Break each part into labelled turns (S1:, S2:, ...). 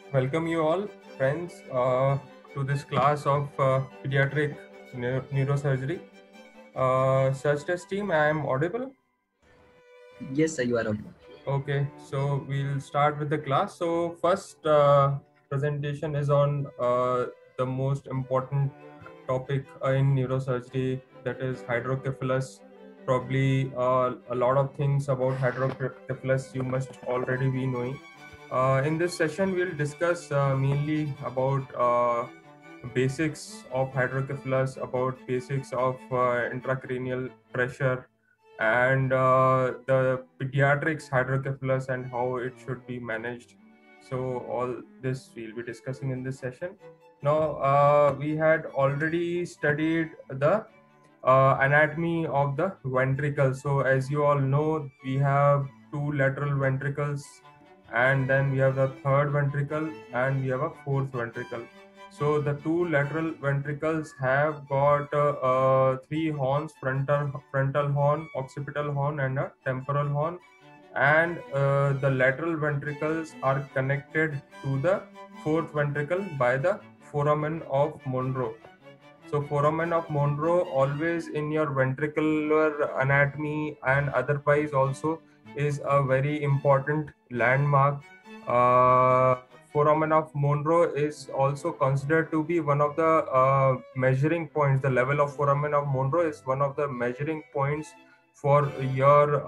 S1: Welcome you all, friends, to this class of pediatric neurosurgery. Search test team, I am audible.
S2: Yes, sir, you are audible.
S1: Okay, so we'll start with the class. So first presentation is on the most important topic in neurosurgery, that is hydrocephalus. Probably a lot of things about hydrocephalus you must already be knowing. In this session, we'll discuss mainly about basics of hydrocephalus, about basics of intracranial pressure, and the pediatrics hydrocephalus and how it should be managed. So all this we'll be discussing in this session. Now we had already studied the anatomy of the ventricle. So as you all know, we have two lateral ventricles, and then we have the third ventricle, and we have a fourth ventricle. So the two lateral ventricles have got three horns: frontal horn, occipital horn, and a temporal horn. And the lateral ventricles are connected to the fourth ventricle by the foramen of Monro. So foramen of Monro, always in your ventricular anatomy and otherwise also, is a very important landmark. Uh, Foramen of Monro is also considered to be one of the measuring points. The level of foramen of Monro is one of the measuring points for your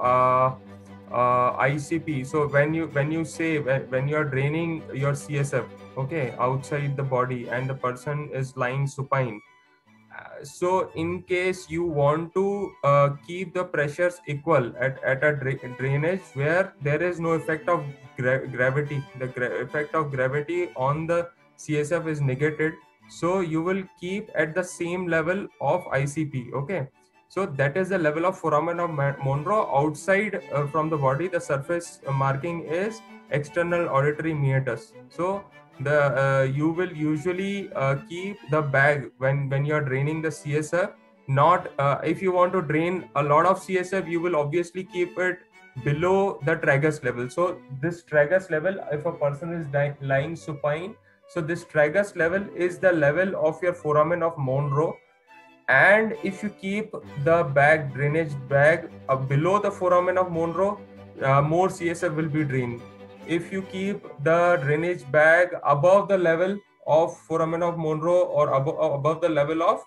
S1: ICP. So when you say when you are draining your CSF, okay, outside the body, and the person is lying supine, so in case you want to keep the pressures equal at a drainage where there is no effect of gravity, the effect of gravity on the CSF is negated, so you will keep at the same level of ICP. Okay, so that is the level of foramen of Monro. Outside from the body, the surface marking is external auditory meatus. So the you will usually keep the bag when you are draining the CSF. Not if you want to drain a lot of CSF, you will obviously keep it below the tragus level. So this tragus level, if a person is lying supine, so this tragus level is the level of your foramen of Monro. And if you keep the bag, drainage bag, below the foramen of Monro, more CSF will be drained. If you keep the drainage bag above the level of foramen of Monro, or above the level of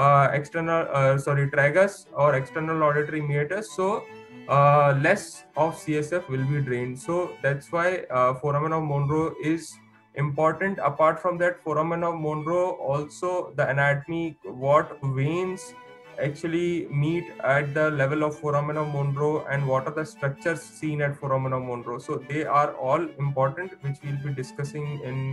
S1: tragus or external auditory meatus, so less of CSF will be drained. So that's why foramen of Monro is important. Apart from that, foramen of Monro, also the anatomy, what veins actually meet at the level of foramen of Monro, and what are the structures seen at foramen of Monro. So they are all important, which we'll be discussing in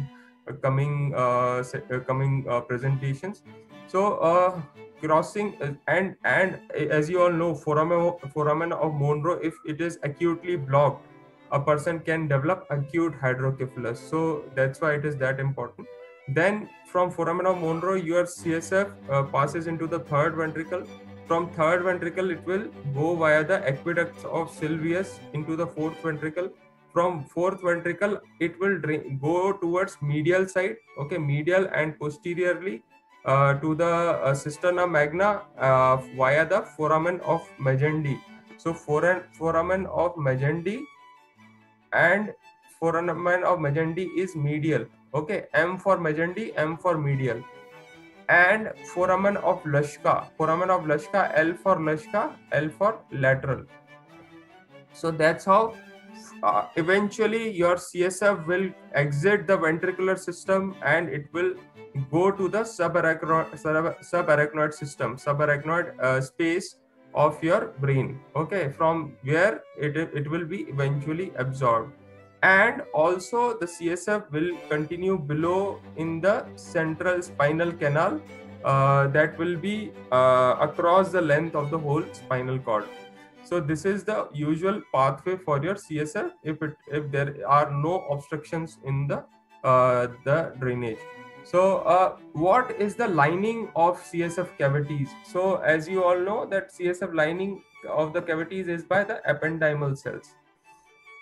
S1: coming presentations. So crossing and as you all know, foramen of Monro, if it is acutely blocked, a person can develop acute hydrocephalus. So that's why it is that important. Then from foramen of Monro, your CSF passes into the third ventricle. From third ventricle, it will go via the aqueducts of Sylvius into the fourth ventricle. From fourth ventricle, it will go towards medial side, okay, medial and posteriorly to the cisterna magna via the foramen of Magendie. So foramen of Magendie and foramen of Magendie is medial. Okay, M for Magendie, M for medial. And foramen of Luschka, L for Luschka, L for lateral. So that's how eventually your CSF will exit the ventricular system, and it will go to the subarachnoid system, subarachnoid space of your brain. Okay, from where it will be eventually absorbed. And also the CSF will continue below in the central spinal canal that will be across the length of the whole spinal cord. So this is the usual pathway for your CSF if there are no obstructions in the drainage. So what is the lining of CSF cavities? So as you all know, that CSF lining of the cavities is by the ependymal cells.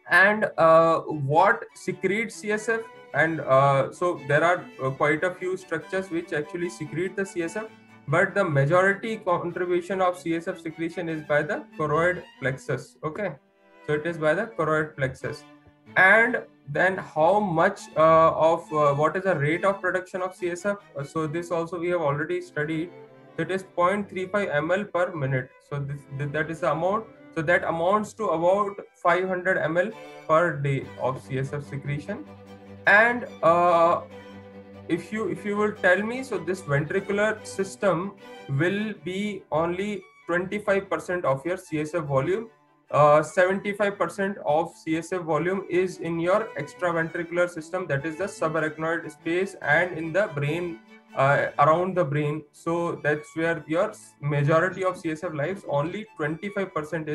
S1: And what secretes CSF? And so there are quite a few structures which actually secrete the CSF, but the majority contribution of CSF secretion is by the choroid plexus. Okay, so it is by the choroid plexus. And then how much what is the rate of production of CSF? So this also we have already studied. It is 0.35 ml per minute. So that is the amount. So that amounts to about 500 ml per day of CSF secretion. And if you will tell me, so this ventricular system will be only 25% of your CSF volume. 75% of CSF volume is in your extraventricular system, that is the subarachnoid space, and in the brain, around the brain. So that's where your majority of CSF lives. Only 25%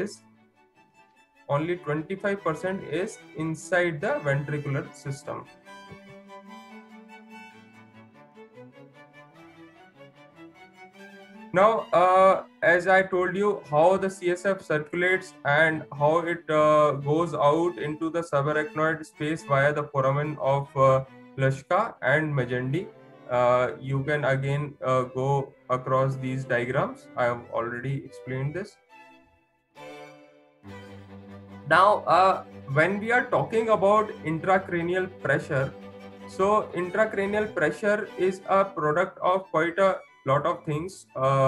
S1: is inside the ventricular system. Now, as I told you, how the CSF circulates and how it goes out into the subarachnoid space via the foramen of Luschka and Magendie. You can again go across these diagrams. I have already explained this. Now, when we are talking about intracranial pressure, so intracranial pressure is a product of quite a lot of things.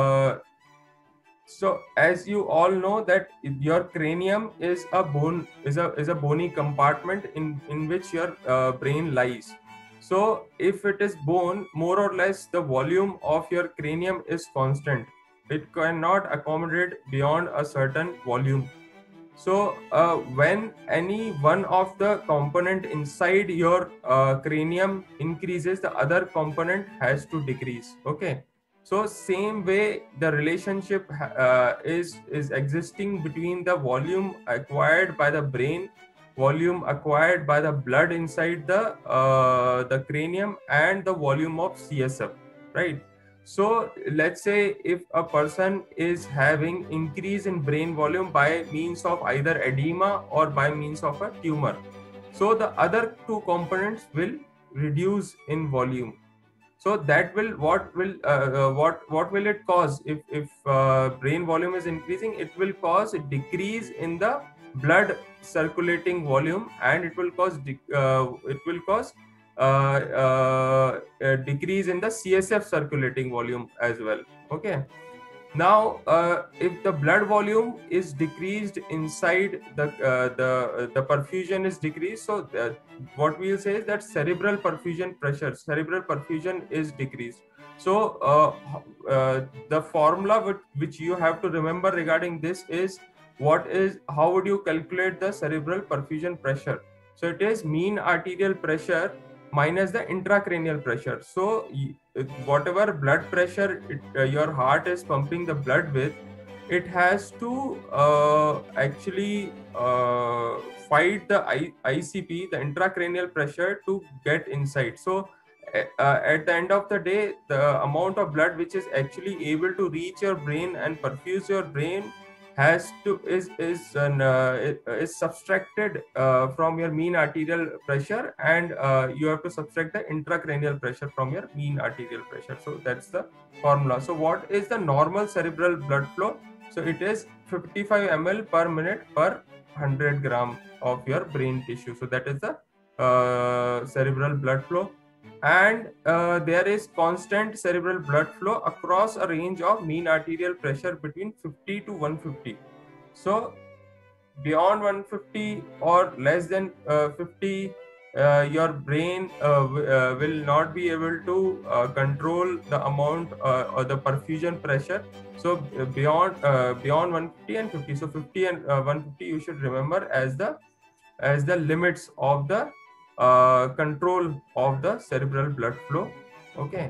S1: So as you all know that your cranium is a bony compartment in which your brain lies. So if it is bone, more or less the volume of your cranium is constant. It cannot accommodate beyond a certain volume. So when any one of the component inside your cranium increases, the other component has to decrease. Okay. So same way the relationship is existing between the volume acquired by the brain, volume acquired by the blood inside the cranium, and the volume of CSF, right? So let's say if a person is having increase in brain volume by means of either edema or by means of a tumor, so the other two components will reduce in volume. So that will what will it cause? If brain volume is increasing, it will cause a decrease in the blood circulating volume, and it will cause a decrease in the CSF circulating volume as well. Okay. Now, if the blood volume is decreased inside the perfusion is decreased, so what we'll say is that cerebral perfusion is decreased. So the formula which you have to remember regarding this is how would you calculate the cerebral perfusion pressure? So it is mean arterial pressure minus the intracranial pressure. So whatever blood pressure your heart is pumping the blood with, it has to actually fight the ICP, the intracranial pressure, to get inside. So at the end of the day, the amount of blood which is actually able to reach your brain and perfuse your brain is subtracted from your mean arterial pressure, and you have to subtract the intracranial pressure from your mean arterial pressure. So that's the formula. So what is the normal cerebral blood flow? So it is 55 ml per minute per 100 gram of your brain tissue. So that is the cerebral blood flow. And there is constant cerebral blood flow across a range of mean arterial pressure between 50 to 150. So beyond 150 or less than 50, your brain will not be able to control the amount or the perfusion pressure. So beyond 150 and 50, so 50 and 150 you should remember as the limits of the control of the cerebral blood flow. Okay.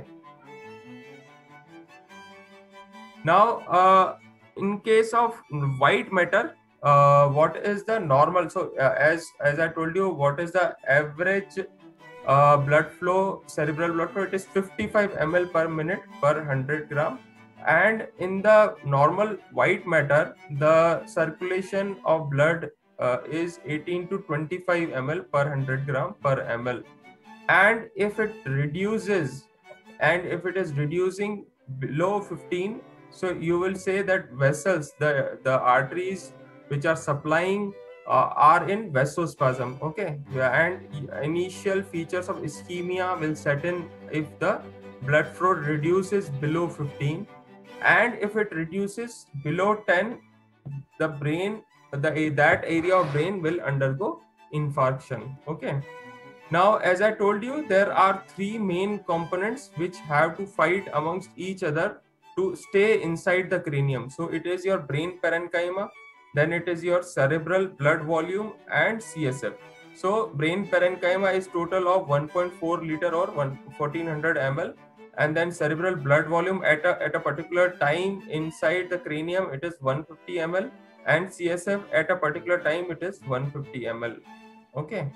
S1: Now, in case of white matter, what is the normal? So as I told you, what is the average blood flow, cerebral blood flow? It is 55 ml per minute per 100 gram. And in the normal white matter, the circulation of blood is 18 to 25 ml per 100 gram per ml. And if it reduces, and if it is reducing below 15, so you will say that vessels, the arteries which are supplying are in vasospasm. Okay. And initial features of ischemia will set in if the blood flow reduces below 15, and if it reduces below 10, the brain, that area of brain will undergo infarction. Okay. Now, as I told you, there are three main components which have to fight amongst each other to stay inside the cranium. So it is your brain parenchyma, then it is your cerebral blood volume, and CSF. So brain parenchyma is total of 1.4 liter or 1400 ml, and then cerebral blood volume at a particular time inside the cranium, it is 150 ml, and CSF at a particular time, it is 150 ml. Okay.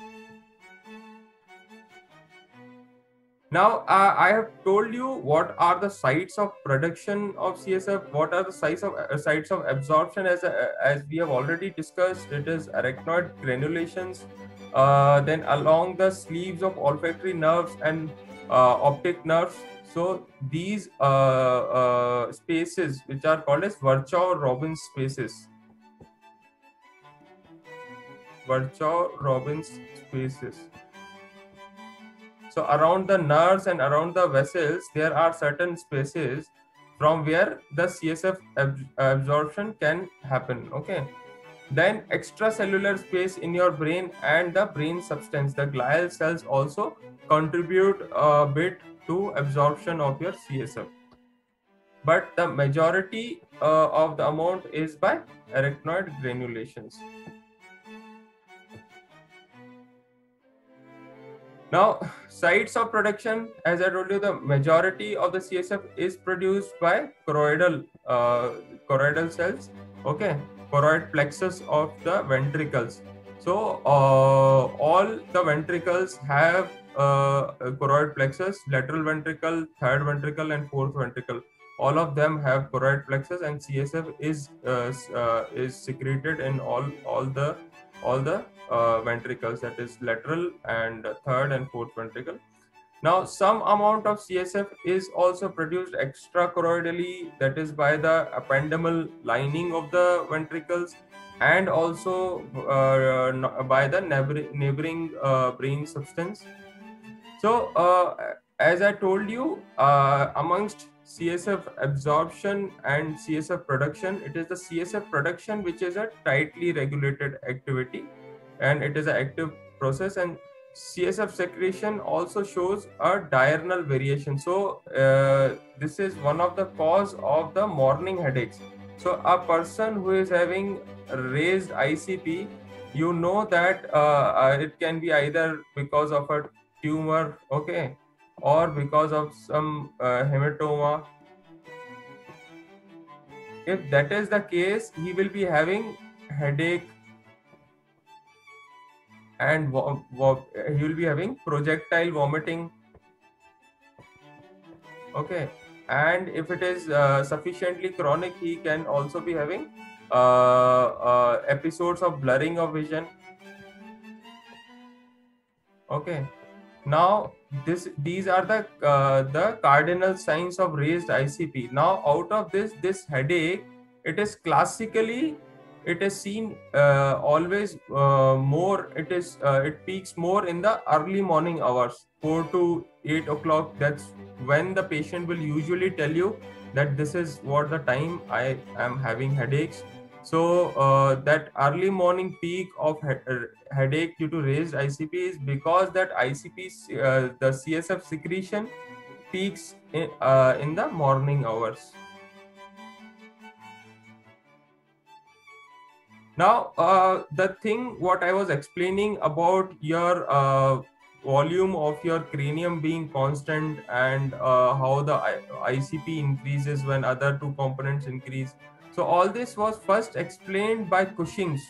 S1: Now, I have told you what are the sites of production of CSF, what are the sites of absorption. As we have already discussed, it is arachnoid granulations, then along the sleeves of olfactory nerves and optic nerves. So these spaces, which are called as Virchow-Robbins spaces. Virchow-Robbins spaces. So around the nerves and around the vessels, there are certain spaces from where the CSF absorption can happen. Okay. Then extracellular space in your brain and the brain substance, the glial cells also contribute a bit to absorption of your CSF. But the majority of the amount is by arachnoid granulations. Now, sites of production, as I told you, the majority of the CSF is produced by choroidal cells. Okay, choroid plexus of the ventricles. So all the ventricles have choroid plexus, lateral ventricle, third ventricle, and fourth ventricle. All of them have choroid plexus, and CSF is secreted in all the ventricles, that is lateral and third and fourth ventricle. Now, some amount of CSF is also produced extrachoroidally, that is by the ependymal lining of the ventricles, and also by the neighboring brain substance. So, as I told you, amongst CSF absorption and CSF production, it is the CSF production which is a tightly regulated activity, and it is an active process, and CSF secretion also shows a diurnal variation. So this is one of the cause of the morning headaches. So a person who is having raised ICP, you know that it can be either because of a tumor, okay, or because of some hematoma. If that is the case, he will be having headache, and he will be having projectile vomiting. Okay, and if it is sufficiently chronic, he can also be having episodes of blurring of vision. Okay, now these are the cardinal signs of raised ICP. Now, out of this headache, it is classically, it is seen always more, it peaks more in the early morning hours, 4 to 8 o'clock. That's when the patient will usually tell you that this is what the time I am having headaches. So that early morning peak of headache due to raised ICP is because that the CSF secretion peaks in the morning hours. Now, the thing what I was explaining about your volume of your cranium being constant, and how the ICP increases when other two components increase. So all this was first explained by Cushing's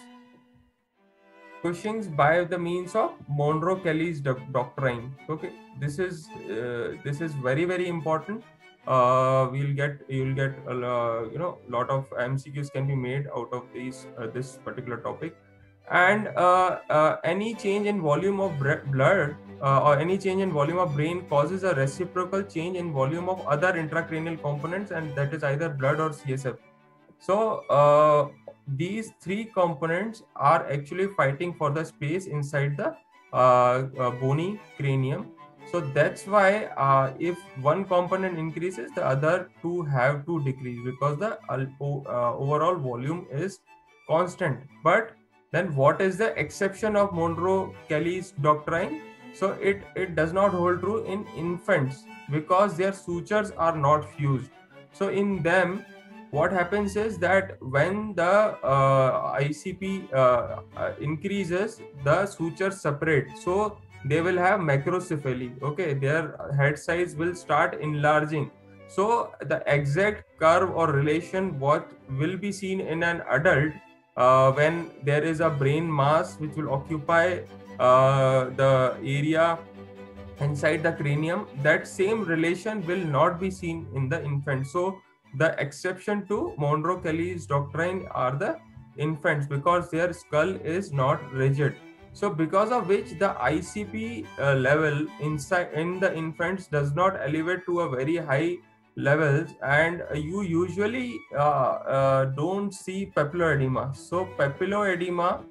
S1: by the means of Monro-Kelly's doctrine. Okay, this is very, very important. You'll get lot of MCQs can be made out of this particular topic. and any change in volume of blood or any change in volume of brain causes a reciprocal change in volume of other intracranial components, and that is either blood or CSF. So these three components are actually fighting for the space inside the bony cranium. So that's why if one component increases, the other two have to decrease, because the overall volume is constant. But then what is the exception of Monro-Kelly's doctrine? So it does not hold true in infants, because their sutures are not fused. So in them, what happens is that when the ICP increases, the sutures separate. So they will have macrocephaly. Okay, their head size will start enlarging. So the exact curve or relation what will be seen in an adult when there is a brain mass which will occupy the area inside the cranium, that same relation will not be seen in the infant. So the exception to Monro-Kelly's doctrine are the infants, because their skull is not rigid. So because of which the ICP level inside in the infants does not elevate to a very high levels, and you usually don't see papilloedema. So papilloedema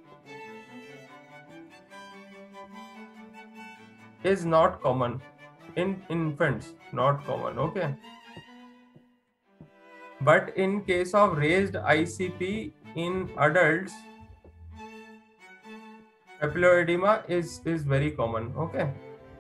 S1: is not common in infants, not common. Okay. But in case of raised ICP in adults, papilloedema is very common. Okay.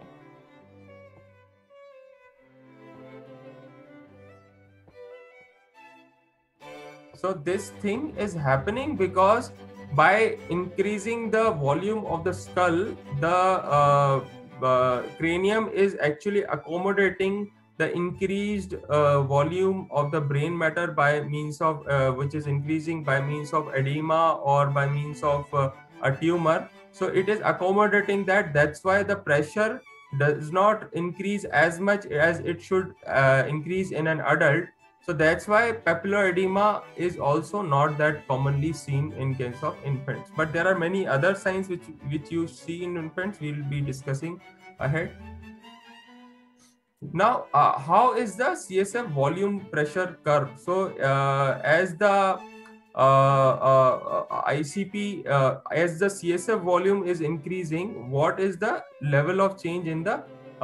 S1: So this thing is happening because by increasing the volume of the skull, the cranium is actually accommodating the increased volume of the brain matter by means of which is increasing by means of edema or by means of a tumor. So it is accommodating that. That's why the pressure does not increase as much as it should increase in an adult. So that's why papilloedema is also not that commonly seen in case of infants. But there are many other signs which you see in infants. We'll be discussing ahead. Now, how is the CSF volume pressure curve? So, as the ICP, as the CSF volume is increasing, what is the level of change in the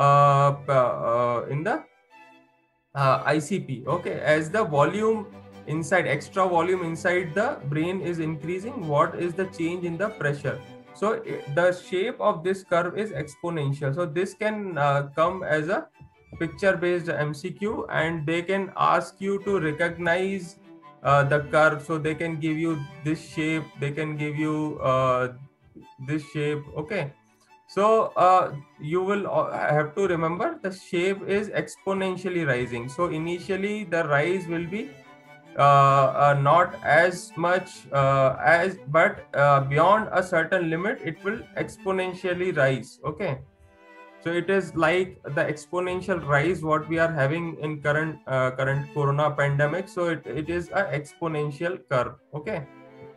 S1: ICP? Okay, as the volume inside, extra volume inside the brain is increasing, what is the change in the pressure? So, the shape of this curve is exponential. So, this can come as a picture based MCQ, and they can ask you to recognize the curve. So they can give you this shape, they can give you this shape. Okay, so you will have to remember the shape is exponentially rising. So initially the rise will be not as much but beyond a certain limit it will exponentially rise. Okay, so it is like the exponential rise what we are having in current corona pandemic. So it is an exponential curve. Okay,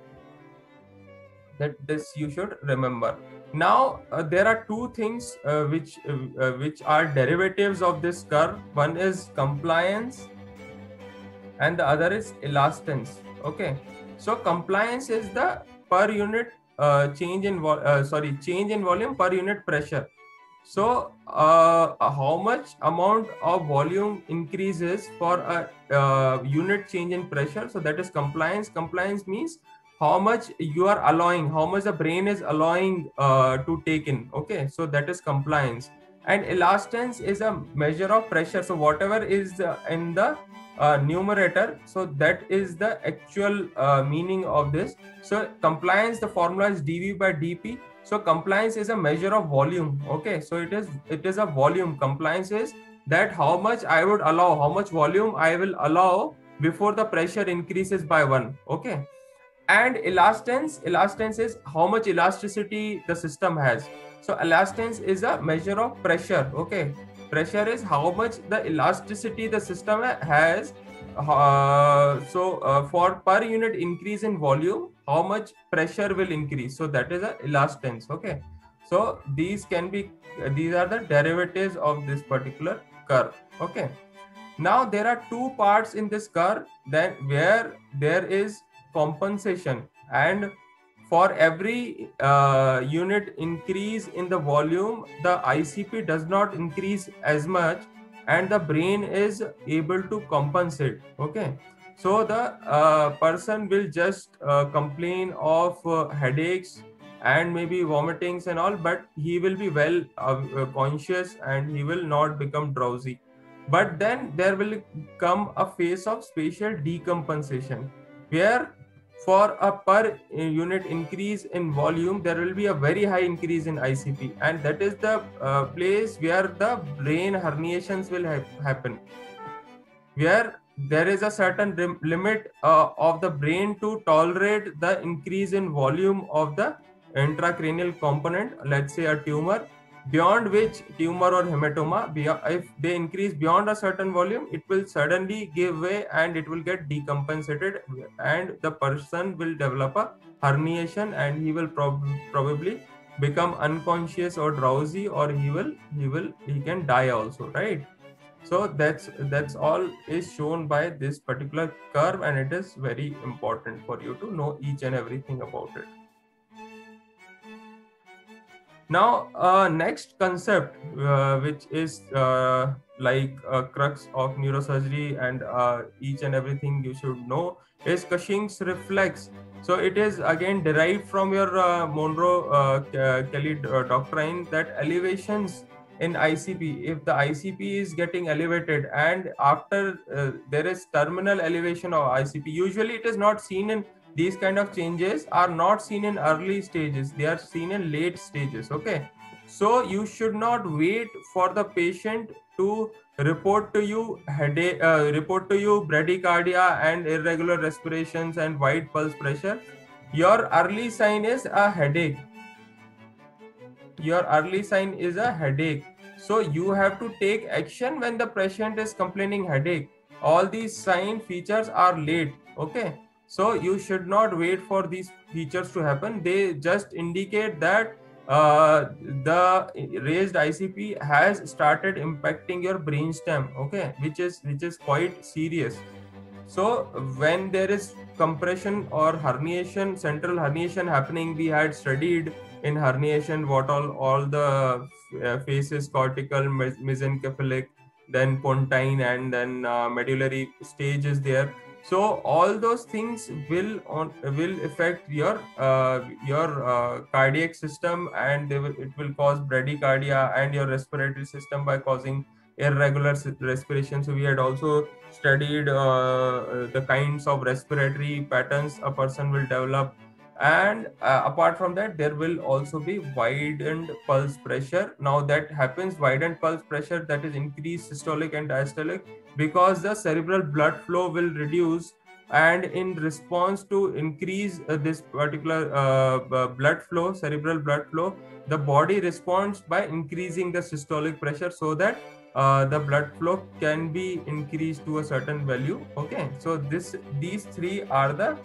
S1: that this you should remember. Now there are two things which are derivatives of this curve. One is compliance and the other is elastance. Okay, so compliance is the per unit change in volume per unit pressure. So how much amount of volume increases for a unit change in pressure? So that is compliance. Compliance means how much you are allowing, how much the brain is allowing to take in. Okay, so that is compliance. And elastance is a measure of pressure. So whatever is in the numerator, so that is the actual meaning of this. So compliance, the formula is dV by dP. So compliance is a measure of volume. Okay, so it is a volume. Compliance is that how much I would allow, how much volume I will allow before the pressure increases by 1. Okay, and elastance is how much elasticity the system has. So elastance is a measure of pressure. Okay, pressure is how much the elasticity the system has for per unit increase in volume, how much pressure will increase? So that is a elastance. Okay, so these are the derivatives of this particular curve. Okay, now there are two parts in this curve, then where there is compensation, and for every unit increase in the volume, the ICP does not increase as much, and the brain is able to compensate. Okay, so the person will just complain of headaches and maybe vomitings and all, but he will be well conscious and he will not become drowsy. But then there will come a phase of spatial decompensation, where for a per unit increase in volume, there will be a very high increase in ICP, and that is the place where the brain herniations will happen, where there is a certain limit of the brain to tolerate the increase in volume of the intracranial component, let's say a tumor, beyond which tumor or hematoma, if they increase beyond a certain volume, it will suddenly give way and it will get decompensated, and the person will develop a herniation, and he will probably become unconscious or drowsy, or he can die also, right? So that's all is shown by this particular curve, and it is very important for you to know each and everything about it. Now, next concept, which is like a crux of neurosurgery and each and everything you should know, is Cushing's reflex. So it is again derived from your Monro-Kelly doctrine, that elevations in ICP, if the ICP is getting elevated and after there is terminal elevation of ICP, usually it is not seen in these kind of changes are not seen in early stages, they are seen in late stages. Okay, so you should not wait for the patient to report to you headache, report to you bradycardia and irregular respirations and wide pulse pressure. Your early sign is a headache. Your early sign is a headache. So you have to take action when the patient is complaining headache. All these sign features are late. Okay, so you should not wait for these features to happen. They just indicate that the raised ICP has started impacting your brainstem. Okay, which is quite serious. So when there is compression or herniation, central herniation happening, we had studied in herniation what all the phases, cortical, mesencephalic, then pontine, and then medullary stage is there. So all those things will affect your cardiac system, and it will cause bradycardia and your respiratory system by causing irregular respiration. So we had also studied the kinds of respiratory patterns a person will develop, and apart from that, there will also be widened pulse pressure. Now that happens, widened pulse pressure, that is increased systolic and diastolic, because the cerebral blood flow will reduce, and in response to increase this particular blood flow, cerebral blood flow, the body responds by increasing the systolic pressure, so that the blood flow can be increased to a certain value. Okay, so these three are the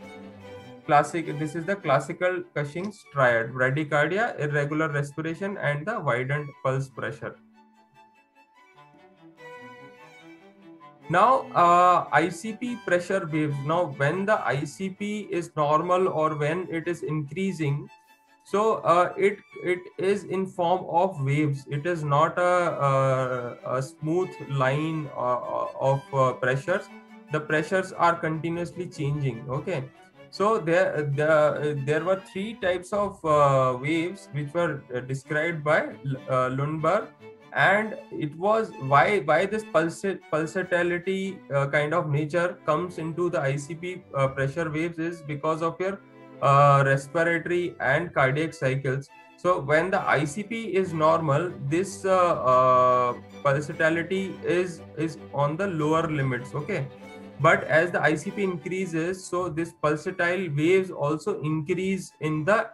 S1: this is the classical Cushing's triad: bradycardia, irregular respiration, and the widened pulse pressure. Now, ICP pressure waves. Now, when the ICP is normal or when it is increasing, so it is in form of waves. It is not a smooth line of pressures. The pressures are continuously changing. Okay, so there were three types of waves which were described by Lundberg, and it was why this pulsatility kind of nature comes into the ICP pressure waves is because of your respiratory and cardiac cycles. So when the ICP is normal, this pulsatility is on the lower limits. Okay, but as the ICP increases, so this pulsatile waves also increase in the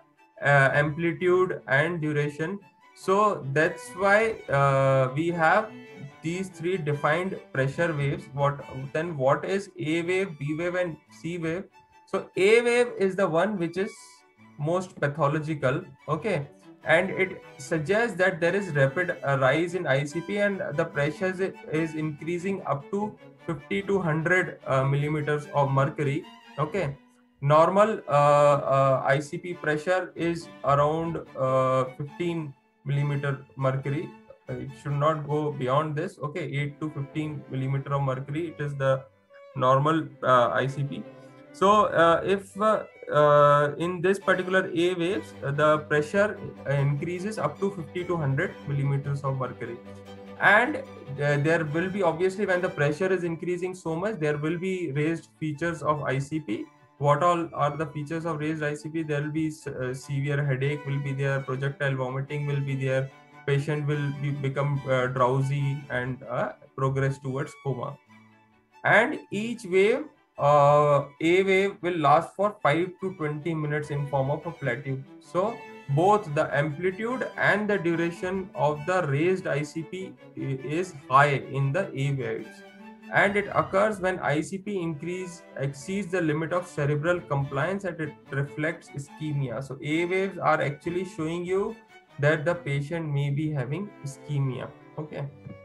S1: amplitude and duration. So that's why we have these three defined pressure waves, what is A wave, B wave, and C wave? So A wave is the one which is most pathological, okay, and it suggests that there is rapid rise in ICP and the pressure is increasing up to 50 to 100 millimeters of mercury, okay. Normal ICP pressure is around 15 millimeter mercury. It should not go beyond this, okay. 8 to 15 millimeter of mercury, it is the normal ICP. So if in this particular A waves, the pressure increases up to 50 to 100 millimeters of mercury, and there will be, obviously, when the pressure is increasing so much, there will be raised features of ICP. What all are the features of raised ICP? There will be severe headache will be there, projectile vomiting will be there, patient will become drowsy and progress towards coma. And each wave, A wave will last for 5 to 20 minutes in form of a plateau. So both the amplitude and the duration of the raised ICP is high in the A waves, and it occurs when ICP increase exceeds the limit of cerebral compliance and it reflects ischemia. So A waves are actually showing you that the patient may be having ischemia, okay.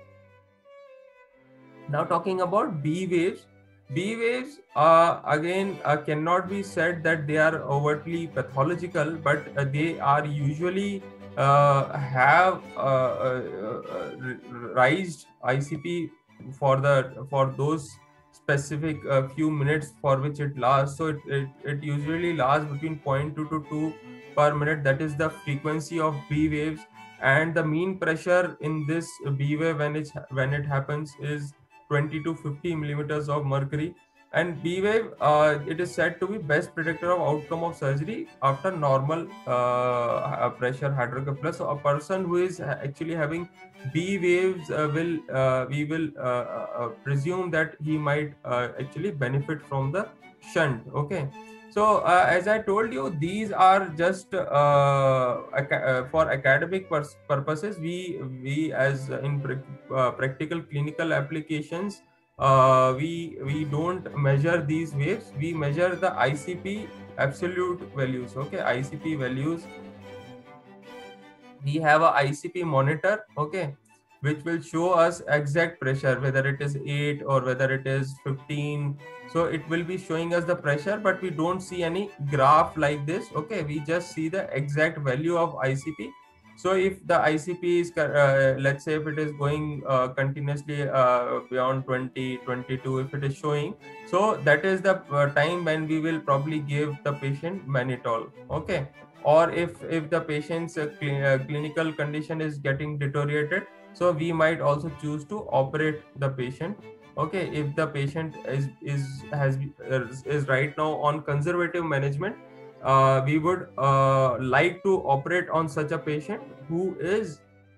S1: Now talking about B waves. B waves again cannot be said that they are overtly pathological, but they are usually have raised ICP for those specific few minutes for which it lasts. So it usually lasts between 0.2 to 2 per minute. That is the frequency of B waves, and the mean pressure in this B wave when it happens is 20 to 50 millimeters of mercury. And B wave, it is said to be best predictor of outcome of surgery after normal pressure hydrocephalus. So a person who is actually having B waves we will presume that he might actually benefit from the shunt, okay. So as I told you, these are just for academic purposes. We as in practical clinical applications, we don't measure these waves. We measure the ICP absolute values, okay. ICP values. We have a ICP monitor, okay, which will show us exact pressure, whether it is 8 or whether it is 15. So it will be showing us the pressure, but we don't see any graph like this, okay. We just see the exact value of ICP. So if the ICP is, let's say if it is going continuously beyond 20, 22, if it is showing, so that is the time when we will probably give the patient mannitol, okay. Or if the patient's clinical condition is getting deteriorated, so we might also choose to operate the patient, okay. If the patient is right now on conservative management, we would like to operate on such a patient who is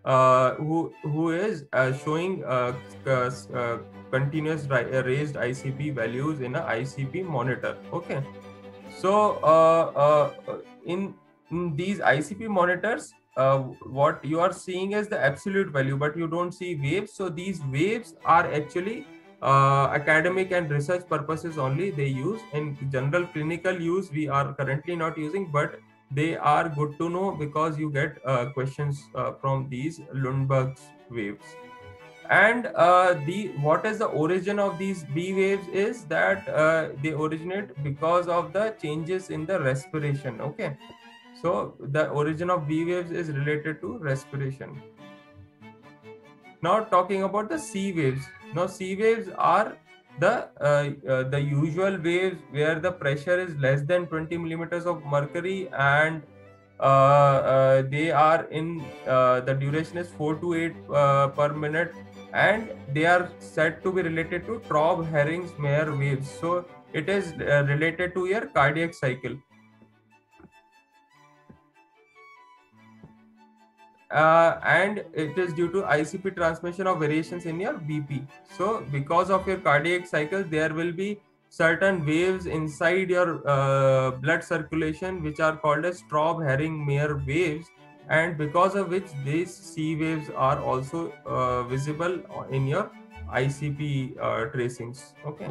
S1: showing continuous raised ICP values in a ICP monitor, okay. So in these ICP monitors, what you are seeing is the absolute value, but you don't see waves. So these waves are actually academic and research purposes only. They use in general clinical use. We are currently not using, but they are good to know because you get questions from these Lundberg's waves. And what is the origin of these B waves is that they originate because of the changes in the respiration, okay. So the origin of B waves is related to respiration. Now talking about the C waves. Now C waves are the usual waves where the pressure is less than 20 millimeters of mercury, and they are in the duration is 4 to 8 per minute, and they are said to be related to Traub-Herrings-Meyer waves. So it is related to your cardiac cycle. And it is due to ICP transmission of variations in your BP. So because of your cardiac cycle, there will be certain waves inside your blood circulation which are called as Traub-Herrings-Meyer waves, and because of which these C waves are also visible in your ICP tracings. Okay.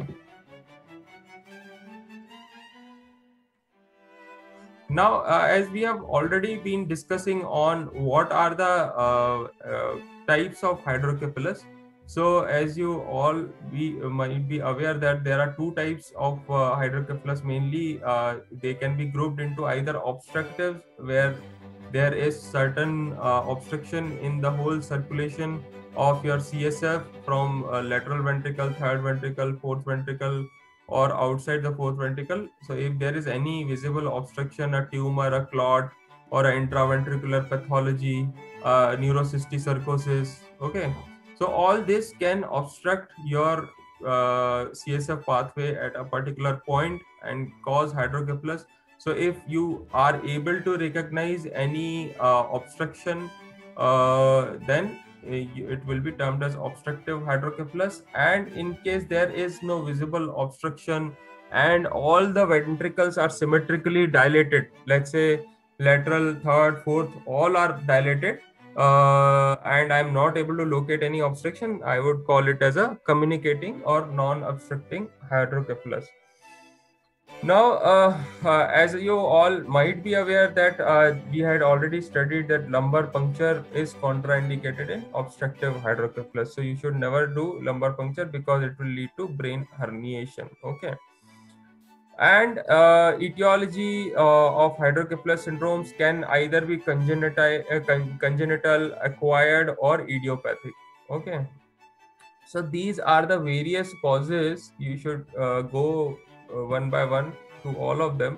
S1: Now, as we have already been discussing on what are the types of hydrocephalus, so as you all might be aware that there are two types of hydrocephalus mainly. They can be grouped into either obstructive, where there is certain obstruction in the whole circulation of your CSF from lateral ventricle, third ventricle, fourth ventricle, or outside the fourth ventricle. So if there is any visible obstruction, a tumor, a clot, or an intraventricular pathology, neurocysticercosis, okay. So all this can obstruct your CSF pathway at a particular point and cause hydrocephalus. So if you are able to recognize any obstruction, then it will be termed as obstructive hydrocephalus. And in case there is no visible obstruction and all the ventricles are symmetrically dilated, let's say lateral, third, fourth, all are dilated, and I'm not able to locate any obstruction, I would call it as a communicating or non-obstructing hydrocephalus. Now, as you all might be aware that we had already studied that lumbar puncture is contraindicated in obstructive hydrocephalus. So you should never do lumbar puncture because it will lead to brain herniation. Okay. And etiology of hydrocephalus syndromes can either be congenital, acquired, or idiopathic. Okay. So these are the various causes. You should go one by one to all of them.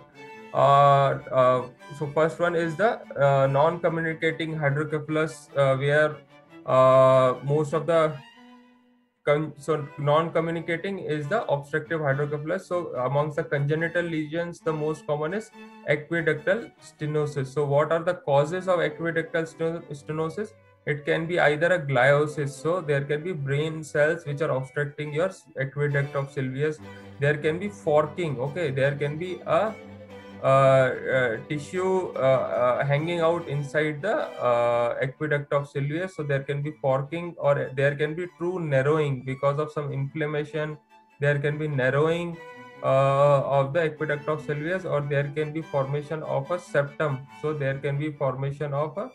S1: So first one is the non-communicating hydrocephalus, where most of the so non-communicating is the obstructive hydrocephalus. So amongst the congenital lesions, the most common is aqueductal stenosis. So what are the causes of aqueductal stenosis? It can be either a gliosis, so there can be brain cells which are obstructing your aqueduct of Sylvius. There can be forking, okay, there can be a tissue hanging out inside the aqueduct of Sylvius, so there can be forking, or there can be true narrowing because of some inflammation. There can be narrowing of the aqueduct of Sylvius, or there can be formation of a septum. So there can be formation of a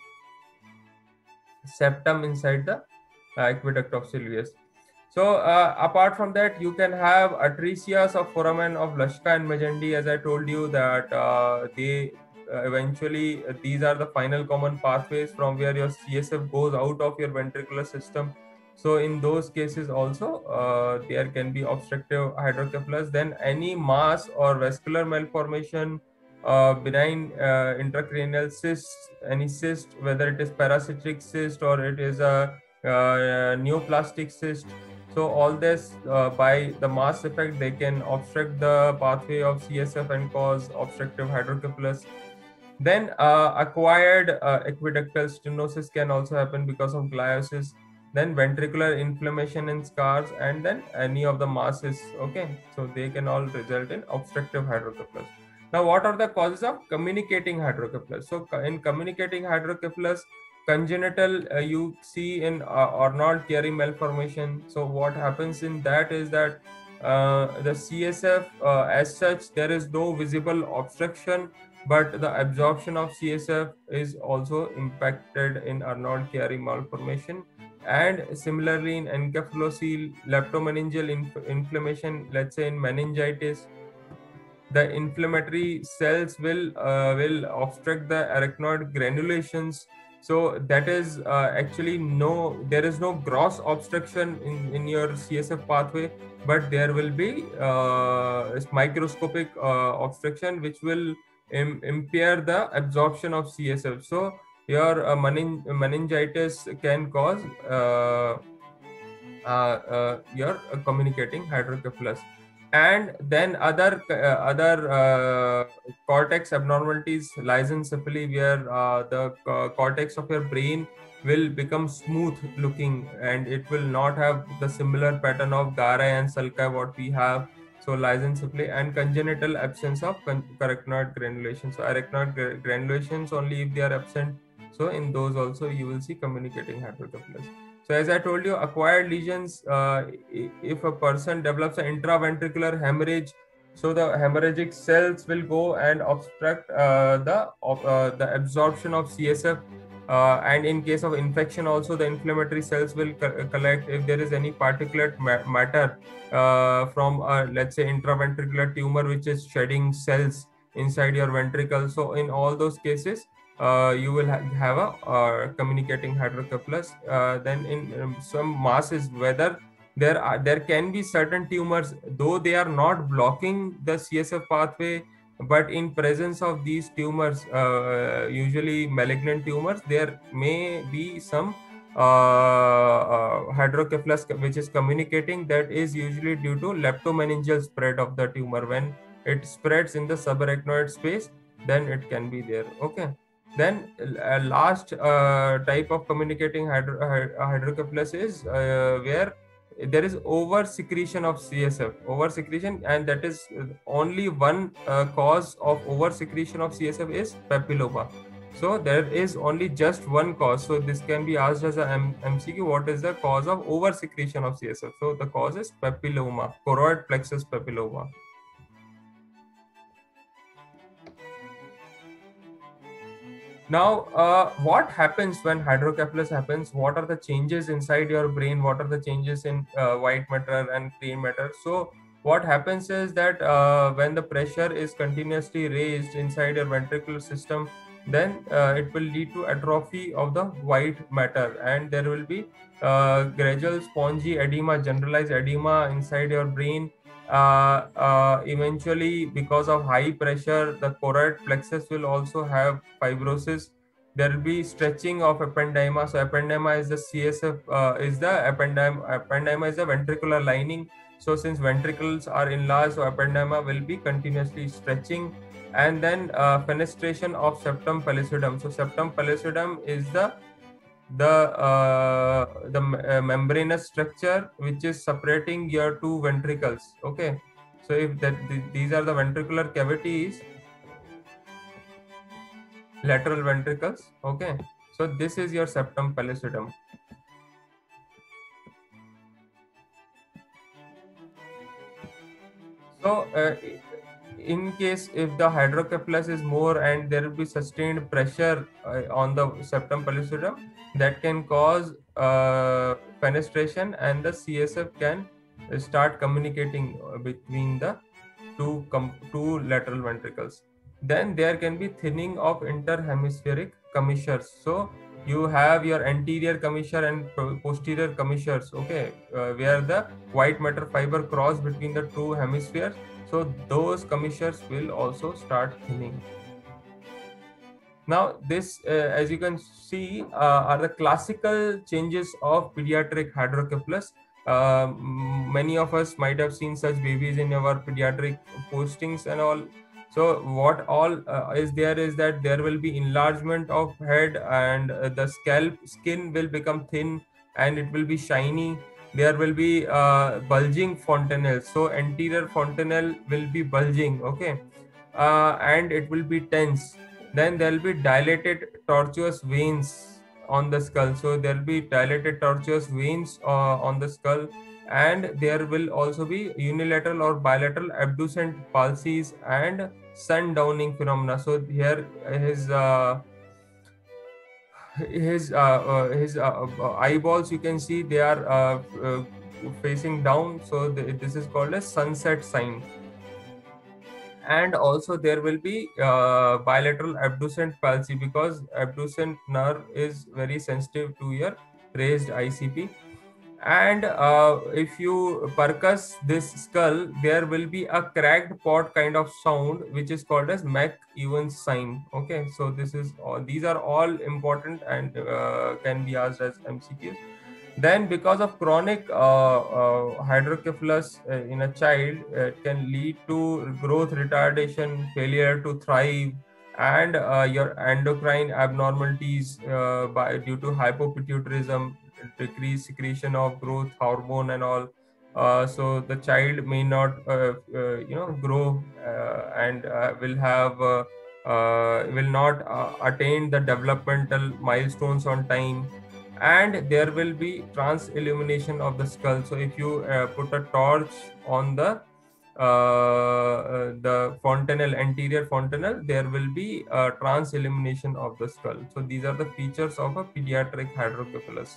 S1: septum inside the aqueduct of Sylvius. So apart from that, you can have atresias of foramen of Lashka and Magendie. As I told you that they eventually, these are the final common pathways from where your CSF goes out of your ventricular system. So in those cases also, there can be obstructive hydrocephalus. Then any mass or vascular malformation, benign intracranial cyst, any cyst, whether it is parasitic cyst or it is a neoplastic cyst. So all this, by the mass effect, they can obstruct the pathway of CSF and cause obstructive hydrocephalus. Then acquired aqueductal stenosis can also happen because of gliosis. Then ventricular inflammation and scars, and then any of the masses. Okay, so they can all result in obstructive hydrocephalus. Now, what are the causes of communicating hydrocephalus? So in communicating hydrocephalus, congenital, you see in Arnold-Chiari malformation. So what happens in that is that the CSF as such, there is no visible obstruction, but the absorption of CSF is also impacted in Arnold-Chiari malformation. And similarly in encephalocele, leptomeningeal inflammation, let's say in meningitis, the inflammatory cells will obstruct the arachnoid granulations. So that is actually there is no gross obstruction in your CSF pathway, but there will be microscopic obstruction which will impair the absorption of CSF. So your meningitis can cause your communicating hydrocephalus. And then other cortex abnormalities, lyssencephaly, where the cortex of your brain will become smooth looking and it will not have the similar pattern of Garai and Sulci what we have. So lyssencephaly. And congenital absence of arachnoid granulation. So arachnoid granulations, only if they are absent, So in those also you will see communicating hydrocephalus. So as I told you, acquired lesions, if a person develops an intraventricular hemorrhage, so the hemorrhagic cells will go and obstruct the absorption of CSF. And in case of infection also, the inflammatory cells will collect. If there is any particulate matter from let's say intraventricular tumor which is shedding cells inside your ventricle, so in all those cases you will have a communicating hydrocephalus. Then in some masses, whether there can be certain tumors, though they are not blocking the CSF pathway, but in presence of these tumors, usually malignant tumors, there may be some hydrocephalus which is communicating. That is usually due to leptomeningeal spread of the tumor. When it spreads in the subarachnoid space, then it can be there. Okay. Then last type of communicating hydrocephalus is where there is over secretion of CSF, over secretion, and that is only one cause of over secretion of CSF is papilloma. So there is only just one cause. So this can be asked as a MCQ: what is the cause of over secretion of CSF? So the cause is papilloma, choroid plexus papilloma. Now, what happens when hydrocephalus happens? What are the changes inside your brain? What are the changes in white matter and green matter? So, what happens is that when the pressure is continuously raised inside your ventricular system, then it will lead to atrophy of the white matter, and there will be gradual spongy edema, generalized edema inside your brain. Eventually, because of high pressure, the choroid plexus will also have fibrosis. There will be stretching of ependyma. So ependyma is the CSF, is the ependyma is the ventricular lining. So since ventricles are enlarged, so ependyma will be continuously stretching. And then fenestration of septum pellucidum. So septum pellucidum is the membranous structure which is separating your two ventricles. Okay, so if these are the ventricular cavities, lateral ventricles. Okay, so this is your septum pellucidum. So in case if the hydrocephalus is more and there will be sustained pressure on the septum pellucidum, that can cause fenestration, and the CSF can start communicating between the two lateral ventricles. Then there can be thinning of interhemispheric commissures. So you have your anterior commissure and posterior commissures, okay, where the white matter fiber cross between the two hemispheres. So those commissures will also start thinning. Now this, as you can see, are the classical changes of pediatric hydrocephalus. Many of us might have seen such babies in our pediatric postings and all. So what all is there is that there will be enlargement of head, and the scalp skin will become thin and it will be shiny. There will be bulging fontanelles. So anterior fontanelle will be bulging, okay, and it will be tense. Then there will be dilated tortuous veins on the skull. So there will be dilated tortuous veins on the skull, and there will also be unilateral or bilateral abducent palsies and sundowning phenomena. So here his eyeballs, you can see they are facing down. So this is called a sunset sign. And also there will be bilateral abducent palsy, because abducent nerve is very sensitive to your raised ICP. And if you percuss this skull, there will be a cracked pot kind of sound, which is called as Mc-Evans sign. Okay, so these are all important and can be asked as MCQs. Then because of chronic hydrocephalus in a child, it can lead to growth retardation, failure to thrive, and your endocrine abnormalities due to hypopituitarism, decreased secretion of growth hormone and all. So the child may not grow and will have will not attain the developmental milestones on time, and there will be trans illumination of the skull. So if you put a torch on the fontanelle, anterior fontanelle, there will be trans illumination of the skull. So these are the features of a pediatric hydrocephalus.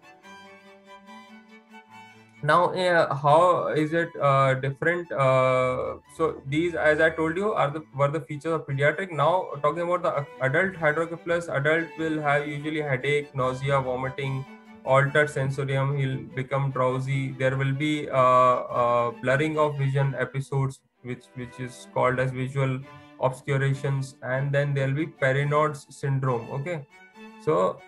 S1: Now, how is it different? So these, as I told you, were the features of pediatric. Now, talking about the adult hydrocephalus, adult will have usually headache, nausea, vomiting, altered sensorium. He'll become drowsy. There will be blurring of vision episodes, which is called as visual obscurations, and then there will be Perinaud's syndrome. Okay, so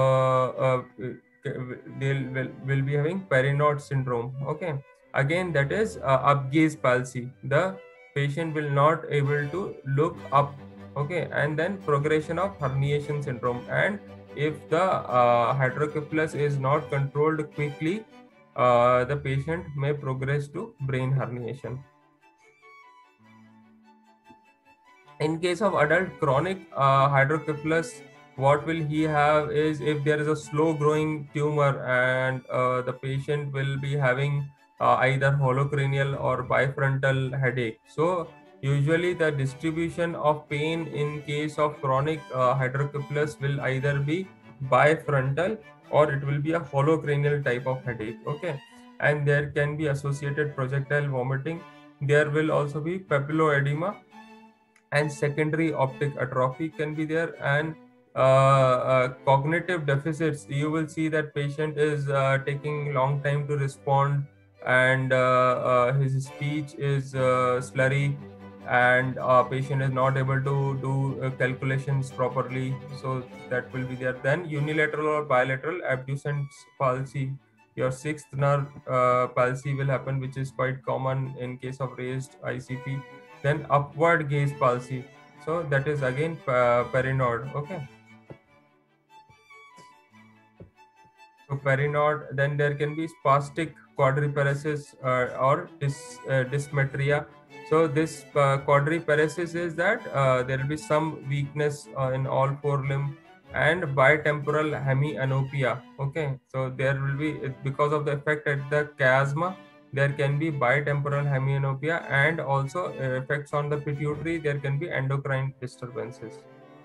S1: will be having Perinaud syndrome. Okay, again, that is up-gaze palsy. The patient will not able to look up. Okay, and then progression of herniation syndrome. And if the hydrocephalus is not controlled quickly, the patient may progress to brain herniation. In case of adult chronic hydrocephalus, what will he have is, if there is a slow growing tumor, and the patient will be having either holocranial or bifrontal headache. So usually the distribution of pain in case of chronic hydrocephalus will either be bifrontal or it will be a holocranial type of headache. Okay, and there can be associated projectile vomiting. There will also be papilloedema, and secondary optic atrophy can be there, and cognitive deficits. You will see that patient is taking long time to respond, and his speech is slurry, and patient is not able to do calculations properly. So that will be there. Then unilateral or bilateral abducens palsy, your sixth nerve palsy will happen, which is quite common in case of raised ICP. Then upward gaze palsy, so that is again Perinaud. Okay, so Perinaud. Then there can be spastic quadriparesis or dysmetria. So this quadriparesis is that there will be some weakness in all four limbs, and bitemporal hemianopia. Okay, so there will be, because of the effect at the chiasma, there can be bitemporal hemianopia, and also effects on the pituitary. There can be endocrine disturbances.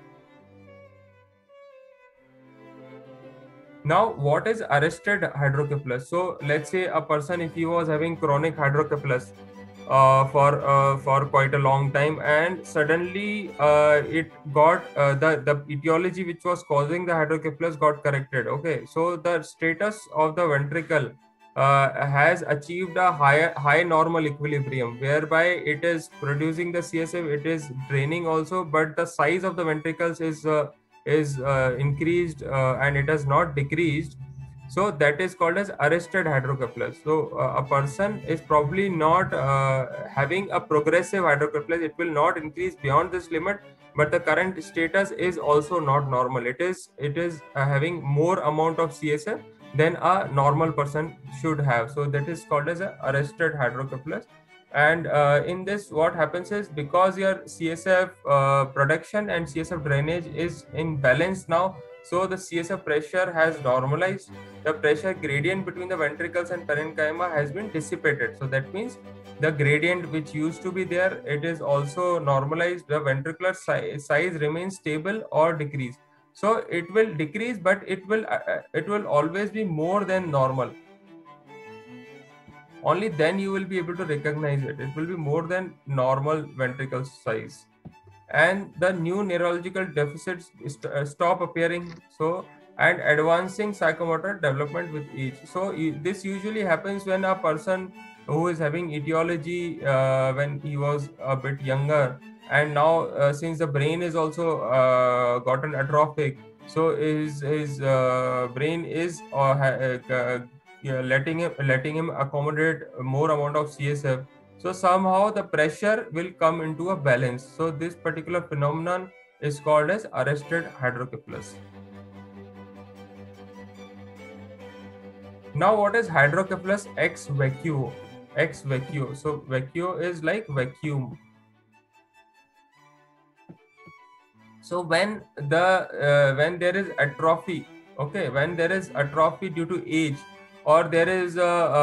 S1: Now, what is arrested hydrocephalus? So let's say a person, if he was having chronic hydrocephalus for quite a long time, and suddenly it got the etiology which was causing the hydrocephalus got corrected. Okay, so the status of the ventricle has achieved a high normal equilibrium, whereby it is producing the CSF, it is draining also, but the size of the ventricles is increased, and it has not decreased. So that is called as arrested hydrocephalus. So a person is probably not having a progressive hydrocephalus. It will not increase beyond this limit, but the current status is also not normal. It is having more amount of CSF than a normal person should have. So that is called as a arrested hydrocephalus. And in this, what happens is, because your CSF production and CSF drainage is in balance now, so the CSF pressure has normalized. The pressure gradient between the ventricles and parenchyma has been dissipated. So that means the gradient which used to be there, it is also normalized. The ventricular size remains stable or decrease. So it will decrease, but it will always be more than normal. Only then you will be able to recognize it. It will be more than normal ventricle size, and the new neurological deficits stop appearing. So, and advancing psychomotor development with age. So this usually happens when a person who is having etiology when he was a bit younger, and now since the brain is also gotten atrophic, so his brain is letting him accommodate more amount of CSF. So somehow the pressure will come into a balance. So this particular phenomenon is called as arrested hydrocephalus. Now, what is hydrocephalus ex vacuo? Ex vacuo. So vacuo is like vacuum. So when there is atrophy, okay, when there is atrophy due to age, or there is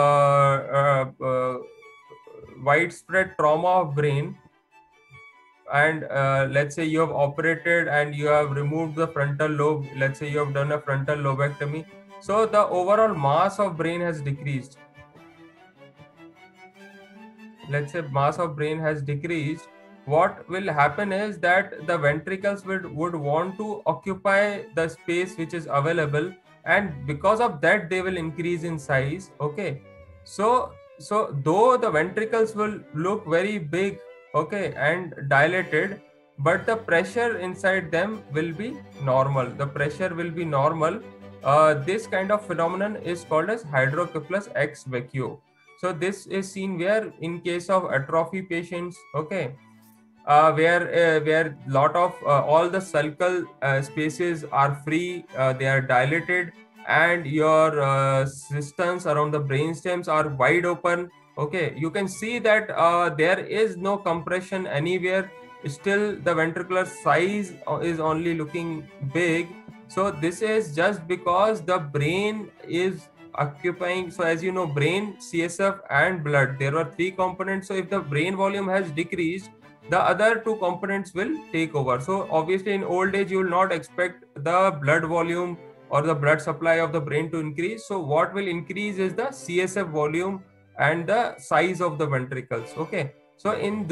S1: a widespread trauma of brain, and let's say you have operated and you have removed the frontal lobe, let's say you have done a frontal lobectomy, so the overall mass of brain has decreased. Let's say mass of brain has decreased. What will happen is that the ventricles would want to occupy the space which is available, and because of that they will increase in size. Okay, so though the ventricles will look very big, okay, and dilated, but the pressure inside them will be normal. The pressure will be normal. This kind of phenomenon is called as hydrocephalus ex vacuo. So this is seen where in case of atrophy patients, okay, where lot of all the sulcal spaces are free, they are dilated, and your systems around the brain stems are wide open. Okay, you can see that there is no compression anywhere. Still, the ventricular size is only looking big. So this is just because the brain is occupying. So as you know, brain, CSF and blood, there are three components. So if the brain volume has decreased, the other two components will take over. So obviously in old age you will not expect the blood volume or the blood supply of the brain to increase. So what will increase is the CSF volume and the size of the ventricles. Okay, so in